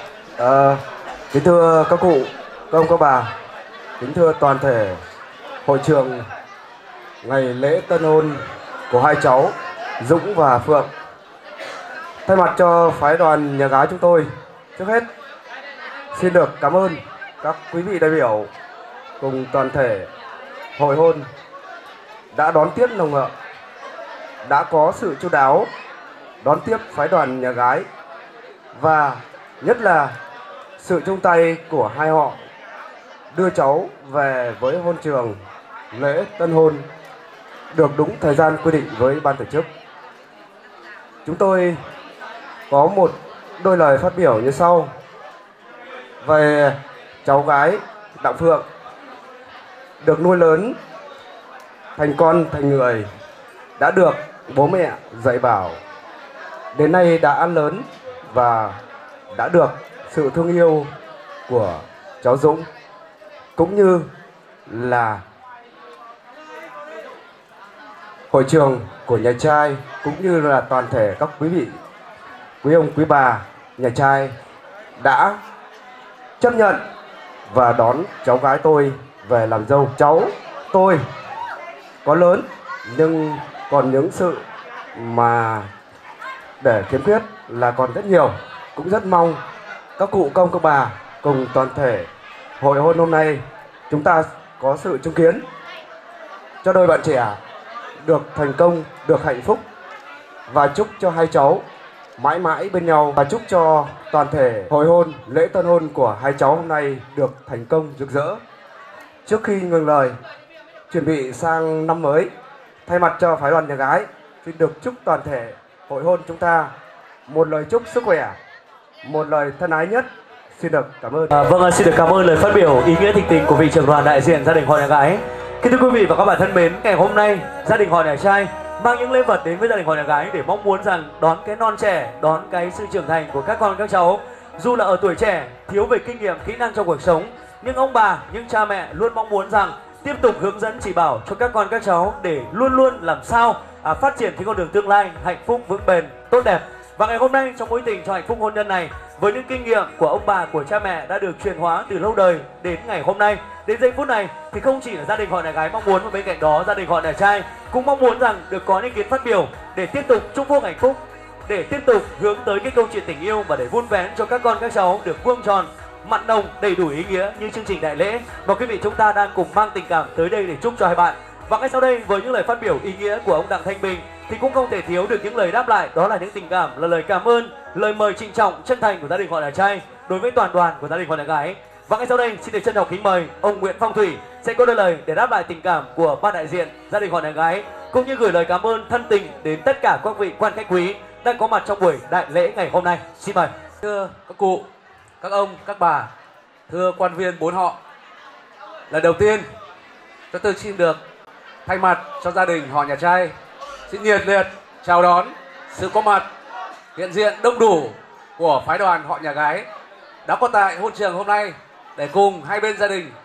À, kính thưa các cụ, các ông các bà, kính thưa toàn thể hội trường ngày lễ tân hôn của hai cháu Dũng và Phượng. Thay mặt cho phái đoàn nhà gái chúng tôi, trước hết xin được cảm ơn các quý vị đại biểu cùng toàn thể hội hôn đã đón tiếp nồng hậu, đã có sự chu đáo đón tiếp phái đoàn nhà gái, và nhất là sự chung tay của hai họ đưa cháu về với hôn trường lễ tân hôn được đúng thời gian quy định với ban tổ chức. Chúng tôi có một đôi lời phát biểu như sau. Về cháu gái Đặng Phượng được nuôi lớn thành con thành người, đã được bố mẹ dạy bảo, đến nay đã lớn và đã được sự thương yêu của cháu Dũng, cũng như là hội trường của nhà trai, cũng như là toàn thể các quý vị, quý ông, quý bà nhà trai đã chấp nhận và đón cháu gái tôi về làm dâu. Cháu tôi có lớn nhưng còn những sự mà để khiếm khuyết là còn rất nhiều. Cũng rất mong các cụ công các bà cùng toàn thể hội hôn hôm nay chúng ta có sự chứng kiến cho đôi bạn trẻ được thành công, được hạnh phúc, và chúc cho hai cháu mãi mãi bên nhau, và chúc cho toàn thể hội hôn, lễ tân hôn của hai cháu hôm nay được thành công rực rỡ. Trước khi ngừng lời chuẩn bị sang năm mới, thay mặt cho phái đoàn nhà gái xin được chúc toàn thể hội hôn chúng ta một lời chúc sức khỏe, một lời thân ái nhất. Xin được cảm ơn. À, vâng, xin được cảm ơn lời phát biểu ý nghĩa thịnh tình của vị trưởng đoàn đại diện gia đình họ nhà gái. Kính thưa quý vị và các bạn thân mến, ngày hôm nay gia đình họ nhà trai mang những lễ vật đến với gia đình họ nhà gái để mong muốn rằng đón cái non trẻ, đón cái sự trưởng thành của các con các cháu. Dù là ở tuổi trẻ, thiếu về kinh nghiệm, kỹ năng trong cuộc sống, nhưng ông bà, những cha mẹ luôn mong muốn rằng tiếp tục hướng dẫn chỉ bảo cho các con các cháu để luôn luôn làm sao à, phát triển cái con đường tương lai hạnh phúc vững bền, tốt đẹp. Và ngày hôm nay trong mối tình cho hạnh phúc hôn nhân này, với những kinh nghiệm của ông bà, của cha mẹ đã được truyền hóa từ lâu đời đến ngày hôm nay, đến giây phút này, thì không chỉ là gia đình họ nhà gái mong muốn, mà bên cạnh đó gia đình họ nhà trai cũng mong muốn rằng được có những kiến phát biểu để tiếp tục chúc phúc hạnh phúc, để tiếp tục hướng tới cái câu chuyện tình yêu và để vun vén cho các con các cháu được vuông tròn, mặn nồng, đầy đủ ý nghĩa như chương trình đại lễ mà quý vị chúng ta đang cùng mang tình cảm tới đây để chúc cho hai bạn. Và ngay sau đây với những lời phát biểu ý nghĩa của ông Đặng Thanh Bình thì cũng không thể thiếu được những lời đáp lại, đó là những tình cảm, là lời cảm ơn, lời mời trịnh trọng chân thành của gia đình họ nhà trai đối với toàn đoàn của gia đình họ nhà gái. Và ngay sau đây xin được trân trọng kính mời ông Nguyễn Phong Thủy sẽ có đôi lời để đáp lại tình cảm của ban đại diện gia đình họ nhà gái, cũng như gửi lời cảm ơn thân tình đến tất cả các vị quan khách quý đang có mặt trong buổi đại lễ ngày hôm nay. Xin mời. Thưa các cụ, các ông, các bà, thưa quan viên bốn họ, lần đầu tiên cho tôi xin được thay mặt cho gia đình họ nhà trai xin nhiệt liệt chào đón sự có mặt hiện diện đông đủ của phái đoàn họ nhà gái đã có tại hôn trường hôm nay để cùng hai bên gia đình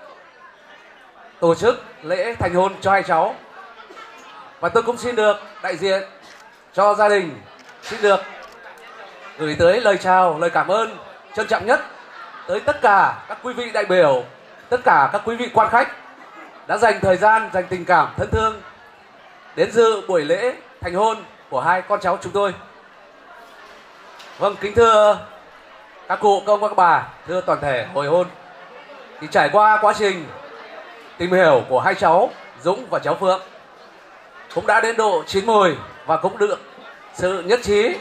tổ chức lễ thành hôn cho hai cháu. Và tôi cũng xin được đại diện cho gia đình xin được gửi tới lời chào, lời cảm ơn trân trọng nhất tới tất cả các quý vị đại biểu, tất cả các quý vị quan khách đã dành thời gian, dành tình cảm thân thương đến dự buổi lễ thành hôn của hai con cháu chúng tôi. Vâng, kính thưa các cụ, các ông, các bà, thưa toàn thể hội hôn, thì trải qua quá trình tìm hiểu của hai cháu Dũng và cháu Phượng cũng đã đến độ chín mùi và cũng được sự nhất trí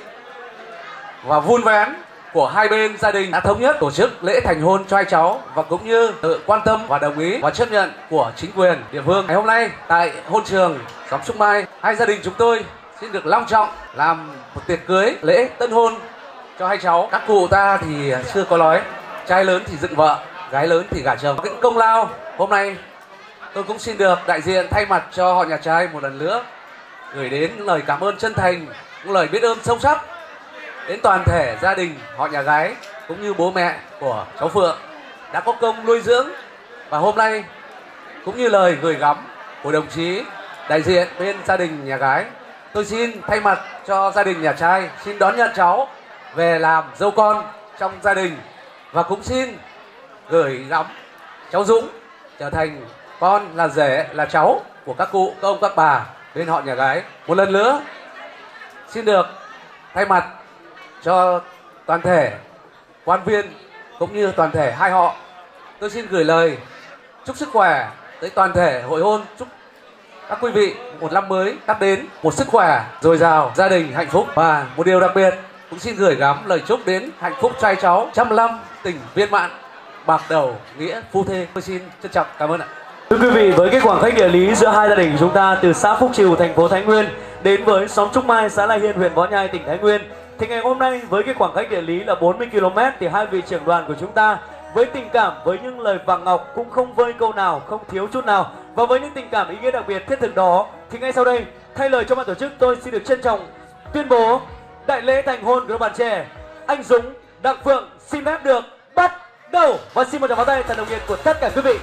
và vun vén của hai bên gia đình đã thống nhất tổ chức lễ thành hôn cho hai cháu, và cũng như sự quan tâm và đồng ý và chấp nhận của chính quyền địa phương. Ngày hôm nay tại hôn trường xóm Trúc Mai, hai gia đình chúng tôi xin được long trọng làm một tiệc cưới lễ tân hôn cho hai cháu. Các cụ ta thì xưa có nói trai lớn thì dựng vợ, gái lớn thì gả chồng. Cái công lao hôm nay tôi cũng xin được đại diện thay mặt cho họ nhà trai một lần nữa gửi đến những lời cảm ơn chân thành, những lời biết ơn sâu sắc đến toàn thể gia đình họ nhà gái cũng như bố mẹ của cháu Phượng đã có công nuôi dưỡng. Và hôm nay cũng như lời gửi gắm của đồng chí đại diện bên gia đình nhà gái, tôi xin thay mặt cho gia đình nhà trai xin đón nhận cháu về làm dâu con trong gia đình, và cũng xin gửi gắm cháu Dũng trở thành con, là rể, là cháu của các cụ, các ông, các bà bên họ nhà gái. Một lần nữa xin được thay mặt cho toàn thể quan viên cũng như toàn thể hai họ, tôi xin gửi lời chúc sức khỏe tới toàn thể hội hôn, chúc các quý vị một năm mới đắp đến một sức khỏe dồi dào, gia đình hạnh phúc. Và một điều đặc biệt cũng xin gửi gắm lời chúc đến hạnh phúc trai cháu, trăm năm tình viên mãn, bạc đầu nghĩa phu thê. Tôi xin trân trọng cảm ơn ạ. Thưa quý vị, với cái khoảng cách địa lý giữa hai gia đình chúng ta từ xã Phúc Trìu, thành phố Thái Nguyên đến với xóm Trúc Mai, xã Lai Hiên, huyện Võ Nhai, tỉnh Thái Nguyên, thì ngày hôm nay với cái khoảng cách địa lý là bốn mươi ki lô mét, thì hai vị trưởng đoàn của chúng ta với tình cảm, với những lời vàng ngọc cũng không vơi câu nào, không thiếu chút nào, và với những tình cảm ý nghĩa đặc biệt thiết thực đó, thì ngay sau đây thay lời cho ban tổ chức, tôi xin được trân trọng tuyên bố đại lễ thành hôn của đôi bạn trẻ anh Dũng, Đặng Phượng xin phép được bắt Go! Và xin một tràng pháo tay thật nồng nhiệt của tất cả quý vị.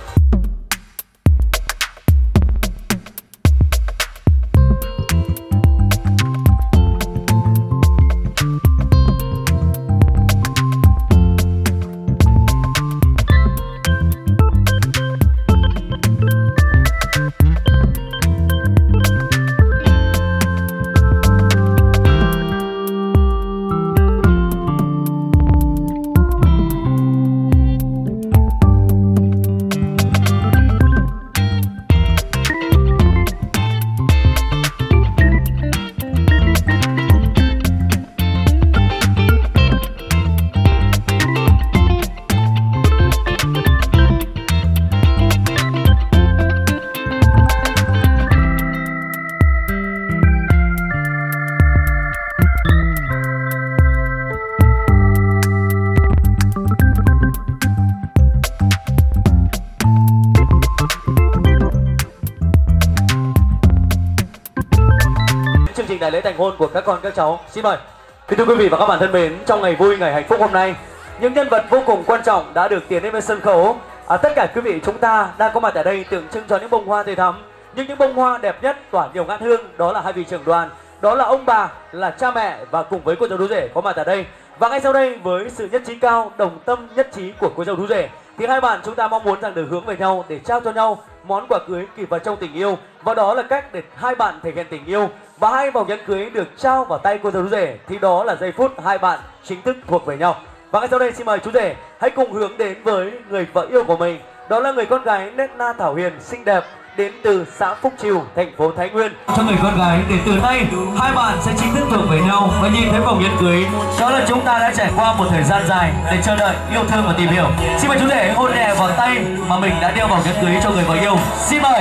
Chương trình đại lễ thành hôn của các con các cháu. Xin mời. Kính thưa quý vị và các bạn thân mến, trong ngày vui ngày hạnh phúc hôm nay, những nhân vật vô cùng quan trọng đã được tiến đến với sân khấu. À, tất cả quý vị chúng ta đang có mặt ở đây tượng trưng cho những bông hoa tươi thắm, nhưng những bông hoa đẹp nhất tỏa nhiều ngát hương đó là hai vị trưởng đoàn, đó là ông bà, là cha mẹ và cùng với cô dâu chú rể có mặt ở đây. Và ngay sau đây với sự nhất trí cao, đồng tâm nhất trí của cô dâu chú rể thì hai bạn chúng ta mong muốn rằng được hướng về nhau để trao cho nhau món quà cưới kỷ vật trong tình yêu, và đó là cách để hai bạn thể hiện tình yêu. Và hai vòng nhẫn cưới được trao vào tay cô dâu chú rể thì đó là giây phút hai bạn chính thức thuộc về nhau. Và ngay sau đây xin mời chú rể hãy cùng hướng đến với người vợ yêu của mình, đó là người con gái nét na thảo hiền xinh đẹp đến từ xã Phúc Trìu, thành phố Thái Nguyên. Cho người con gái để từ nay hai bạn sẽ chính thức thuộc về nhau và nhìn thấy vòng nhẫn cưới, đó là chúng ta đã trải qua một thời gian dài để chờ đợi, yêu thương và tìm hiểu. Xin mời chú rể hôn nhẹ vào tay mà mình đã đeo vòng nhẫn cưới cho người vợ yêu. Xin mời.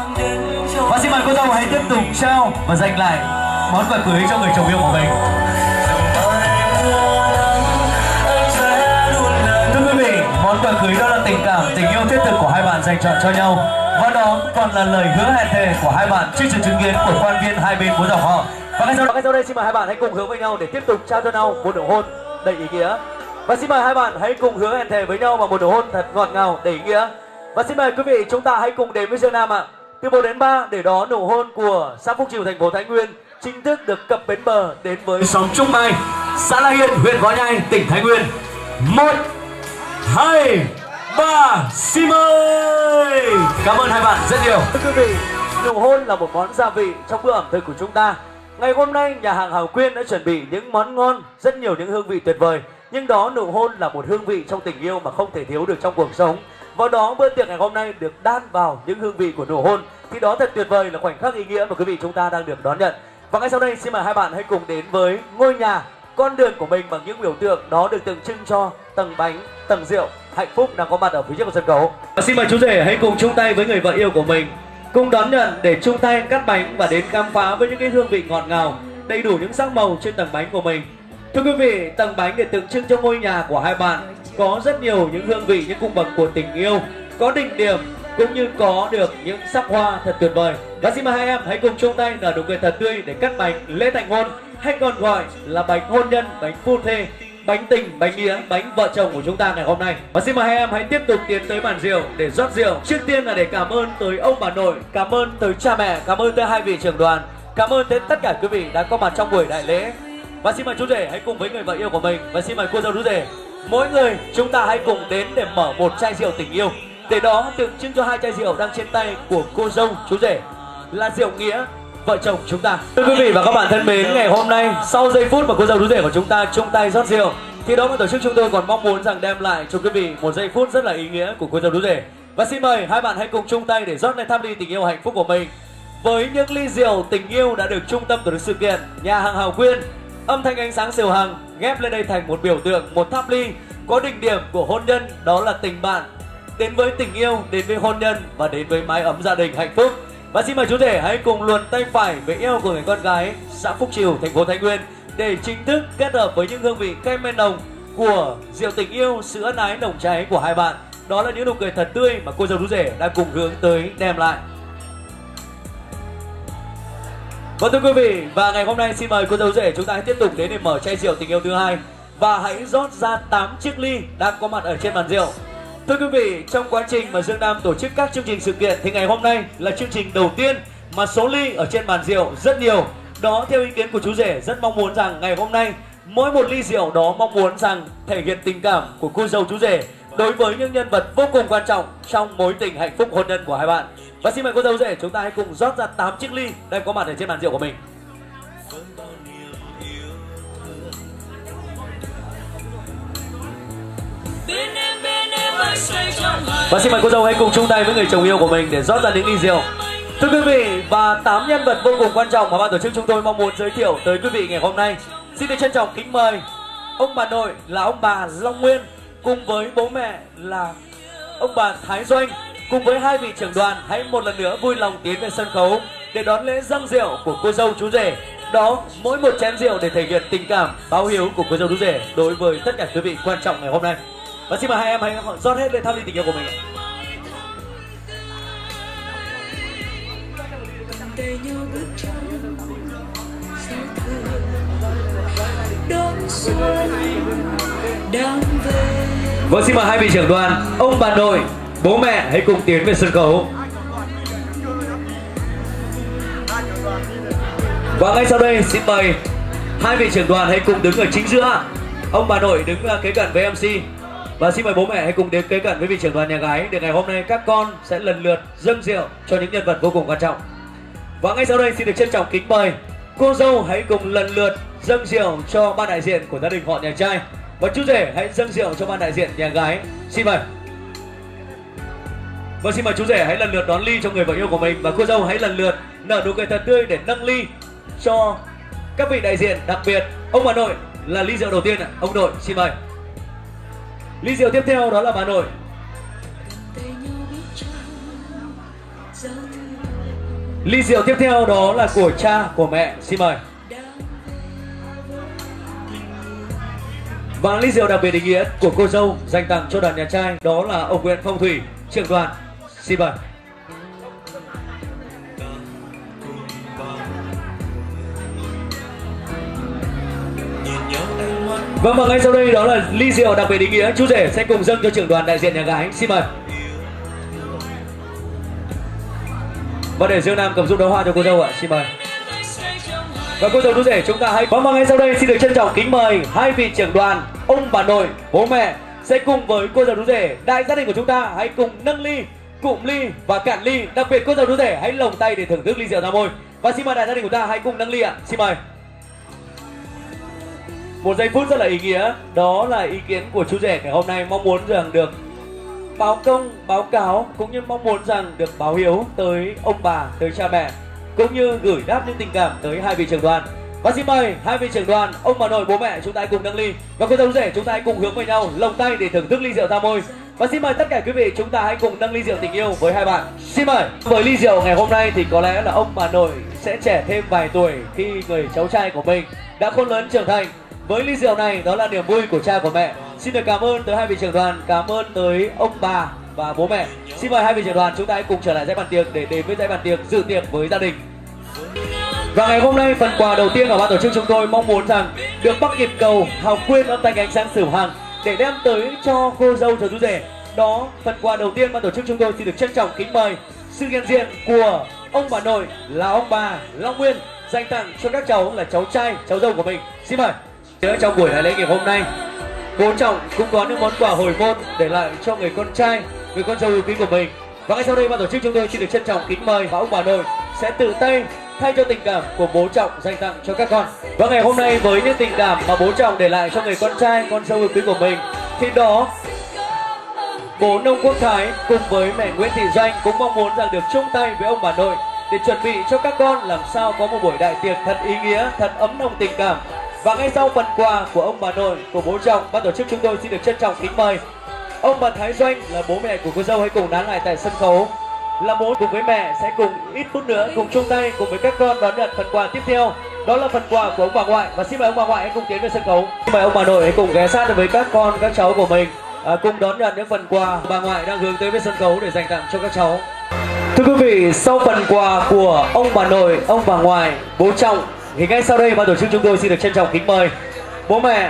Và xin mời cô dâu hãy tiếp tục trao và dành lại món quà cưới cho người chồng yêu của mình. Thưa quý vị, món quà cưới đó là tình cảm, tình yêu thiết thực của hai bạn dành chọn cho nhau. Và đó còn là lời hứa hẹn thề của hai bạn trước sự chứng kiến của quan viên hai bên bốn dòng họ. Và ngay sau, ngay sau đây xin mời hai bạn hãy cùng hướng với nhau để tiếp tục trao cho nhau một nụ hôn đầy ý nghĩa. Và xin mời hai bạn hãy cùng hứa hẹn thề với nhau bằng một nụ hôn thật ngọt ngào đầy ý nghĩa. Và xin mời quý vị chúng ta hãy cùng đến với Dương Nam ạ. Từ một đến ba để đó nụ hôn của xã Phúc Trìu, thành phố Thái Nguyên chính thức được cập bến bờ đến với xóm Trung Mai, xã La Hiên, huyện Võ Nhai, tỉnh Thái Nguyên. Một, hai, ba, xin mời. Cảm ơn hai bạn rất nhiều. Thưa quý vị, nụ hôn là một món gia vị trong bữa ẩm thực của chúng ta. Ngày hôm nay nhà hàng Hào Quyên đã chuẩn bị những món ngon, rất nhiều những hương vị tuyệt vời. Nhưng đó nụ hôn là một hương vị trong tình yêu mà không thể thiếu được trong cuộc sống. Và đó bữa tiệc ngày hôm nay được đan vào những hương vị của nụ hôn thì đó thật tuyệt vời, là khoảnh khắc ý nghĩa mà quý vị chúng ta đang được đón nhận. Và ngay sau đây xin mời hai bạn hãy cùng đến với ngôi nhà, con đường của mình bằng những biểu tượng đó được tượng trưng cho tầng bánh, tầng rượu hạnh phúc đang có mặt ở phía trước của sân khấu. Và xin mời chú rể hãy cùng chung tay với người vợ yêu của mình cùng đón nhận để chung tay cắt bánh và đến khám phá với những cái hương vị ngọt ngào, đầy đủ những sắc màu trên tầng bánh của mình. Thưa quý vị, tầng bánh để tượng trưng cho ngôi nhà của hai bạn có rất nhiều những hương vị, những cung bậc của tình yêu, có đỉnh điểm cũng như có được những sắc hoa thật tuyệt vời. Và xin mời hai em hãy cùng chung tay nở nụ cười thật tươi để cắt bánh lễ thành hôn, hay còn gọi là bánh hôn nhân, bánh phu thê, bánh tình, bánh nghĩa, bánh vợ chồng của chúng ta ngày hôm nay. Và xin mời hai em hãy tiếp tục tiến tới bàn rượu để rót rượu. Trước tiên là để cảm ơn tới ông bà nội, cảm ơn tới cha mẹ, cảm ơn tới hai vị trưởng đoàn, cảm ơn tới tất cả quý vị đã có mặt trong buổi đại lễ. Và xin mời chú rể hãy cùng với người vợ yêu của mình, và xin mời cô dâu chú rể, mỗi người chúng ta hãy cùng đến để mở một chai rượu tình yêu, để đó tượng trưng cho hai chai rượu đang trên tay của cô dâu chú rể là rượu nghĩa vợ chồng chúng ta. Thưa quý vị và các bạn thân mến, ngày hôm nay sau giây phút mà cô dâu chú rể của chúng ta chung tay rót rượu thì đó là tổ chức chúng tôi còn mong muốn rằng đem lại cho quý vị một giây phút rất là ý nghĩa của cô dâu chú rể. Và xin mời hai bạn hãy cùng chung tay để rót lên tháp ly tình yêu hạnh phúc của mình với những ly rượu tình yêu đã được trung tâm của sự kiện nhà hàng Hào Quyên, âm thanh ánh sáng siêu hằng ghép lên đây thành một biểu tượng, một tháp ly có đỉnh điểm của hôn nhân, đó là tình bạn đến với tình yêu, đến với hôn nhân và đến với mái ấm gia đình hạnh phúc. Và xin mời chú rể hãy cùng luồn tay phải về eo của người con gái xã Phúc Trìu, thành phố Thái Nguyên để chính thức kết hợp với những hương vị cay men nồng của rượu tình yêu, sự ân ái nồng cháy của hai bạn. Đó là những nụ cười thật tươi mà cô dâu chú rể đang cùng hướng tới đem lại. Vâng thưa quý vị, và ngày hôm nay xin mời cô dâu rể chúng ta hãy tiếp tục đến để mở chai rượu tình yêu thứ hai. và hãy rót ra tám chiếc ly đang có mặt ở trên bàn rượu. Thưa quý vị, trong quá trình mà Dương Nam tổ chức các chương trình sự kiện thì ngày hôm nay là chương trình đầu tiên mà số ly ở trên bàn rượu rất nhiều. Đó, theo ý kiến của chú rể, rất mong muốn rằng ngày hôm nay mỗi một ly rượu đó mong muốn rằng thể hiện tình cảm của cô dâu chú rể đối với những nhân vật vô cùng quan trọng trong mối tình hạnh phúc hôn nhân của hai bạn. Và xin mời cô dâu rể chúng ta hãy cùng rót ra tám chiếc ly đang có mặt ở trên bàn rượu của mình. Và xin mời cô dâu hãy cùng chung tay với người chồng yêu của mình để rót ra những ly rượu. Thưa quý vị, và tám nhân vật vô cùng quan trọng mà ban tổ chức chúng tôi mong muốn giới thiệu tới quý vị ngày hôm nay. Xin được trân trọng kính mời ông bà nội là ông bà Long Nguyên cùng với bố mẹ là ông bà Thái Doanh cùng với hai vị trưởng đoàn hãy một lần nữa vui lòng tiến về sân khấu để đón lễ dâng rượu của cô dâu chú rể. Đó, mỗi một chén rượu để thể hiện tình cảm báo hiếu của cô dâu chú rể đối với tất cả quý vị quan trọng ngày hôm nay. Và xin mời hai em hãy rót hết lên tham ly tình yêu của mình. Vâng, xin mời hai vị trưởng đoàn, ông bà nội, bố mẹ hãy cùng tiến về sân khấu. Và ngay sau đây xin mời hai vị trưởng đoàn hãy cùng đứng ở chính giữa. Ông bà nội đứng kế cận với em xê. Và xin mời bố mẹ hãy cùng đến kế cận với vị trưởng đoàn nhà gái để ngày hôm nay các con sẽ lần lượt dâng rượu cho những nhân vật vô cùng quan trọng. Và ngay sau đây xin được trân trọng kính mời cô dâu hãy cùng lần lượt dâng rượu cho ban đại diện của gia đình họ nhà trai. Và chú rể hãy dâng rượu cho ban đại diện nhà gái. Xin mời. Và xin mời chú rể hãy lần lượt đón ly cho người vợ yêu của mình. Và cô dâu hãy lần lượt nở nụ cười thật tươi để nâng ly cho các vị đại diện. Đặc biệt ông bà nội là ly rượu đầu tiên ạ. Ông nội xin mời. Ly rượu tiếp theo đó là bà nội. Ly rượu tiếp theo đó là của cha, của mẹ. Xin mời. Và ly rượu đặc biệt ý nghĩa của cô dâu dành tặng cho đoàn nhà trai đó là ông Nguyễn Phong Thủy, trưởng đoàn. Xin mời. Vâng, và ngay sau đây đó là ly rượu đặc biệt ý nghĩa chú rể sẽ cùng dâng cho trưởng đoàn đại diện nhà gái. Xin mời. Và để Dương Nam cầm giúp đóa hoa cho cô dâu ạ. Xin mời. Và cô dâu chú rể chúng ta hãy. Vâng, và ngay sau đây xin được trân trọng kính mời hai vị trưởng đoàn, ông bà nội, bố mẹ sẽ cùng với cô dâu chú rể, đại gia đình của chúng ta hãy cùng nâng ly, cụm ly và cạn ly. Đặc biệt cô dâu chú rể hãy lồng tay để thưởng thức ly rượu ra môi. Và xin mời đại gia đình của ta hãy cùng nâng ly ạ. Xin mời. Một giây phút rất là ý nghĩa, đó là ý kiến của chú rể ngày hôm nay mong muốn rằng được báo công, báo cáo cũng như mong muốn rằng được báo hiếu tới ông bà, tới cha mẹ cũng như gửi đáp những tình cảm tới hai vị trưởng đoàn. Và xin mời hai vị trưởng đoàn, ông bà nội, bố mẹ chúng ta hãy cùng nâng ly và cô dâu rể chúng ta hãy cùng hướng với nhau lồng tay để thưởng thức ly rượu ra môi. Và xin mời tất cả quý vị chúng ta hãy cùng nâng ly rượu tình yêu với hai bạn. Xin mời. Với ly rượu ngày hôm nay thì có lẽ là ông bà nội sẽ trẻ thêm vài tuổi khi người cháu trai của mình đã khôn lớn trưởng thành. Với ly rượu này đó là niềm vui của cha của mẹ. Xin được cảm ơn tới hai vị trưởng đoàn, cảm ơn tới ông bà và bố mẹ. Xin mời hai vị trưởng đoàn chúng ta hãy cùng trở lại dãy bàn tiệc để đến với dãy bàn tiệc dự tiệc với gia đình. Và ngày hôm nay phần quà đầu tiên của ban tổ chức chúng tôi mong muốn rằng được bắt kịp cầu Hào Quyên âm thanh ánh sáng Sửu Hằng để đem tới cho cô dâu cho chú rể. Đó, phần quà đầu tiên ban tổ chức chúng tôi xin được trân trọng kính mời sự hiện diện của ông bà nội là ông bà Long Nguyên dành tặng cho các cháu là cháu trai, cháu dâu của mình. Xin mời. Trong buổi đại lễ ngày hôm nay, bố Trọng cũng có những món quà hồi môn để lại cho người con trai, người con dâu yêu quý của mình. Và ngay sau đây ban tổ chức chúng tôi xin được trân trọng kính mời và ông bà nội sẽ tự tay thay cho tình cảm của bố Trọng dành tặng cho các con. Và ngày hôm nay với những tình cảm mà bố Trọng để lại cho người con trai, con dâu yêu quý của mình, thì đó bố Nông Quốc Thái cùng với mẹ Nguyễn Thị Doanh cũng mong muốn rằng được chung tay với ông bà nội để chuẩn bị cho các con làm sao có một buổi đại tiệc thật ý nghĩa, thật ấm nồng tình cảm. Và ngay sau phần quà của ông bà nội, của bố Trọng, ban tổ chức chúng tôi xin được trân trọng kính mời ông bà Thái Doanh là bố mẹ của cô dâu hãy cùng nán lại tại sân khấu. Là bố cùng với mẹ sẽ cùng ít phút nữa cùng chung tay cùng với các con đón nhận phần quà tiếp theo. Đó là phần quà của ông bà ngoại. Và xin mời ông bà ngoại hãy cùng tiến về sân khấu. Xin mời ông bà nội hãy cùng ghé sát với các con, các cháu của mình à, cùng đón nhận những phần quà bà ngoại đang hướng tới với sân khấu để dành tặng cho các cháu. Thưa quý vị, sau phần quà của ông bà nội, ông bà ngoại, bố Trọng thì ngay sau đây ban tổ chức chúng tôi xin được trân trọng kính mời bố mẹ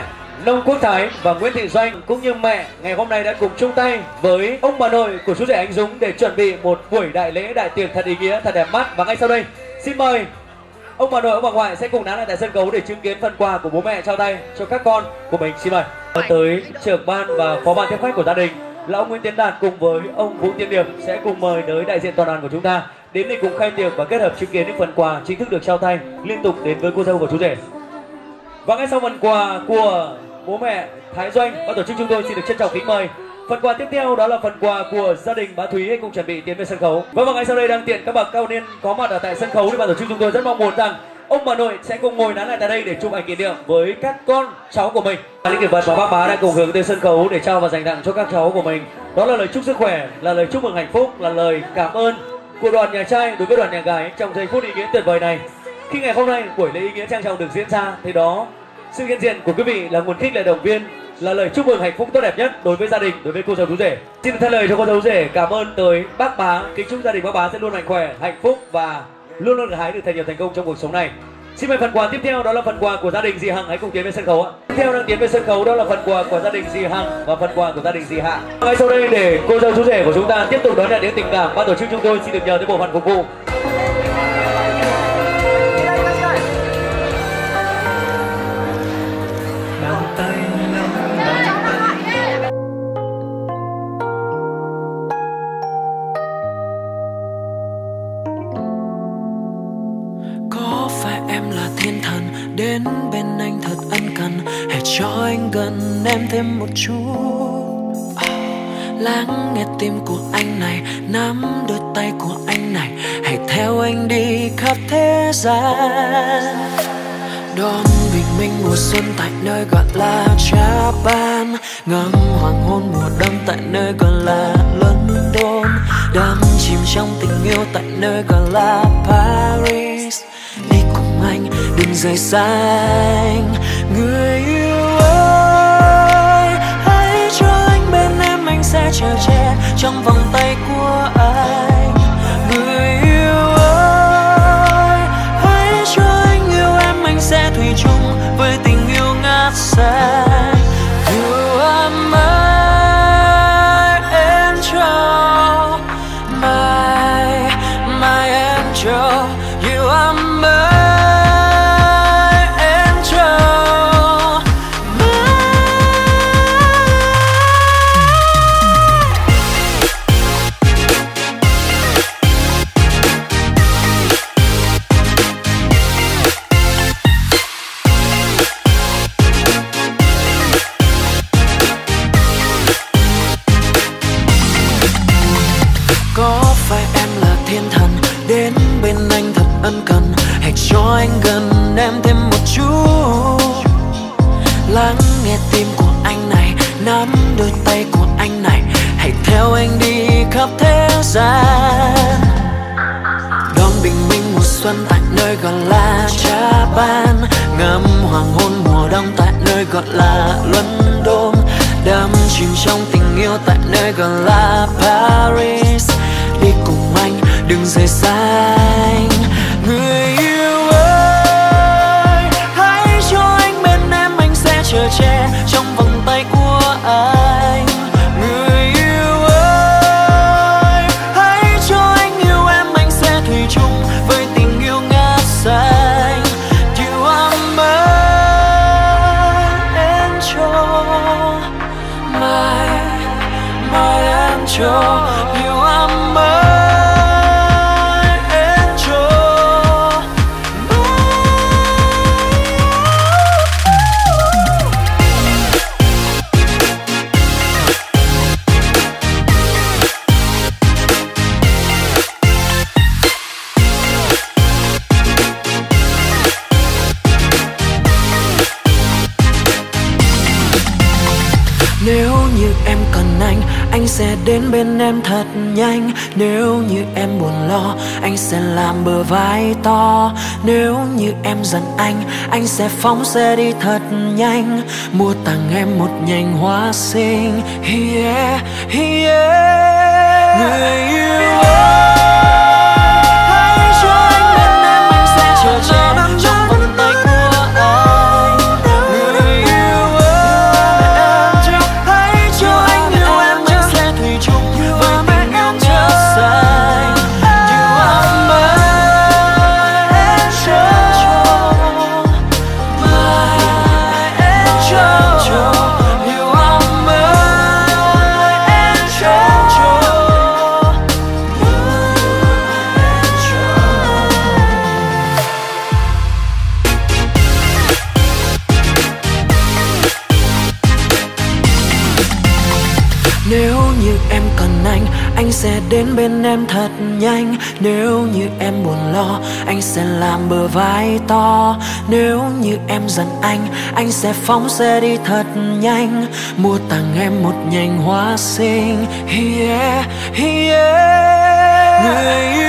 Nông Quốc Thái và Nguyễn Thị Doanh cũng như mẹ ngày hôm nay đã cùng chung tay với ông bà nội của chú rể anh Dũng để chuẩn bị một buổi đại lễ đại tiệc thật ý nghĩa, thật đẹp mắt. Và ngay sau đây xin mời ông bà nội, ông bà ngoại sẽ cùng nán lại tại sân khấu để chứng kiến phần quà của bố mẹ trao tay cho các con của mình. Xin mời. Tới trưởng ban và phó ban tiếp khách của gia đình là ông Nguyễn Tiến Đạt cùng với ông Vũ Tiến Điệp sẽ cùng mời tới đại diện toàn đoàn của chúng ta đến để cùng khai tiệc và kết hợp chứng kiến những phần quà chính thức được trao tay liên tục đến với cô dâu và chú rể. Và ngay sau phần quà của bố mẹ Thái Doanh, ban tổ chức chúng tôi xin được trân trọng kính mời phần quà tiếp theo, đó là phần quà của gia đình Bá Thúy. Hãy cùng chuẩn bị tiến về sân khấu. Và, và ngay sau đây đang tiện các bậc cao niên có mặt ở tại sân khấu thì ban tổ chức chúng tôi rất mong muốn rằng ông bà nội sẽ cùng ngồi nán lại tại đây để chụp ảnh kỷ niệm với các con cháu của mình. Những kỷ vật mà bác Bá đã cùng hướng tới sân khấu để trao và dành tặng cho các cháu của mình, đó là lời chúc sức khỏe, là lời chúc mừng hạnh phúc, là lời cảm ơn của đoàn nhà trai đối với đoàn nhà gái trong giây phút ý nghĩa tuyệt vời này. Khi ngày hôm nay buổi lễ ý nghĩa trang trọng được diễn ra thì đó, sự hiện diện của quý vị là nguồn khích lệ động viên, là lời chúc mừng hạnh phúc tốt đẹp nhất đối với gia đình, đối với cô dâu chú rể. Xin thay lời cho cô dâu rể cảm ơn tới bác Bá, kính chúc gia đình bác Bá sẽ luôn mạnh khỏe, hạnh phúc và luôn luôn hái được thật nhiều thành công trong cuộc sống này. Xin mời phần quà tiếp theo, đó là phần quà của gia đình dì Hằng. Hãy cùng tiến về sân khấu ạ. Tiếp theo đang tiến về sân khấu đó là phần quà của gia đình dì Hằng và phần quà của gia đình dì Hạ. Ngay sau đây để cô dâu chú rể của chúng ta tiếp tục đón nhận những tình cảm, ban tổ chức chúng tôi xin được nhờ tới bộ phận phục vụ. Đến bên anh thật ân cần, hãy cho anh gần em thêm một chút. Lắng nghe tim của anh này, nắm đôi tay của anh này, hãy theo anh đi khắp thế gian. Đón bình minh mùa xuân tại nơi gọi là Japan, ngắm hoàng hôn mùa đông tại nơi gọi là London, đắm chìm trong tình yêu tại nơi gọi là Paris. Đi cùng anh đừng rời xa anh, người yêu ơi, hãy cho anh bên em, anh sẽ chở che trong vòng tay của anh. Người yêu ơi, hãy cho anh yêu em, anh sẽ thủy chung với tình yêu ngát say. You are my angel, my, my angel. You are my anh gần em thêm một chút. Lắng nghe tim của anh này, nắm đôi tay của anh này, hãy theo anh đi khắp thế gian. Đón bình minh mùa xuân tại nơi gọi là Japan, ngắm hoàng hôn mùa đông tại nơi gọi là London, đắm chìm trong tình yêu tại nơi gọi là Paris. Đi cùng anh đừng rời xa anh, người yêu ơi, hãy cho anh bên em, anh sẽ chở che trong vòng tay của anh. Người yêu ơi, hãy cho anh yêu em, anh sẽ thủy chung với tình yêu ngát xanh. You are my angel, my, my angel. You are my nếu như em cần anh, anh sẽ đến bên em thật nhanh. Nếu như em buồn lo, anh sẽ làm bờ vai to. Nếu như em giận anh, anh sẽ phóng xe đi thật nhanh, mua tặng em một nhành hoa xinh. Yeah, yeah. Người yêu ơi, hãy cho anh bên em, anh sẽ chở che trong vòng tay của anh. Người yêu ơi, như em cần anh, anh sẽ đến bên em thật nhanh. Nếu như em buồn lo, anh sẽ làm bờ vai to. Nếu như em giận anh, anh sẽ phóng xe đi thật nhanh, mua tặng em một nhành hoa xinh. Yeah, yeah. Người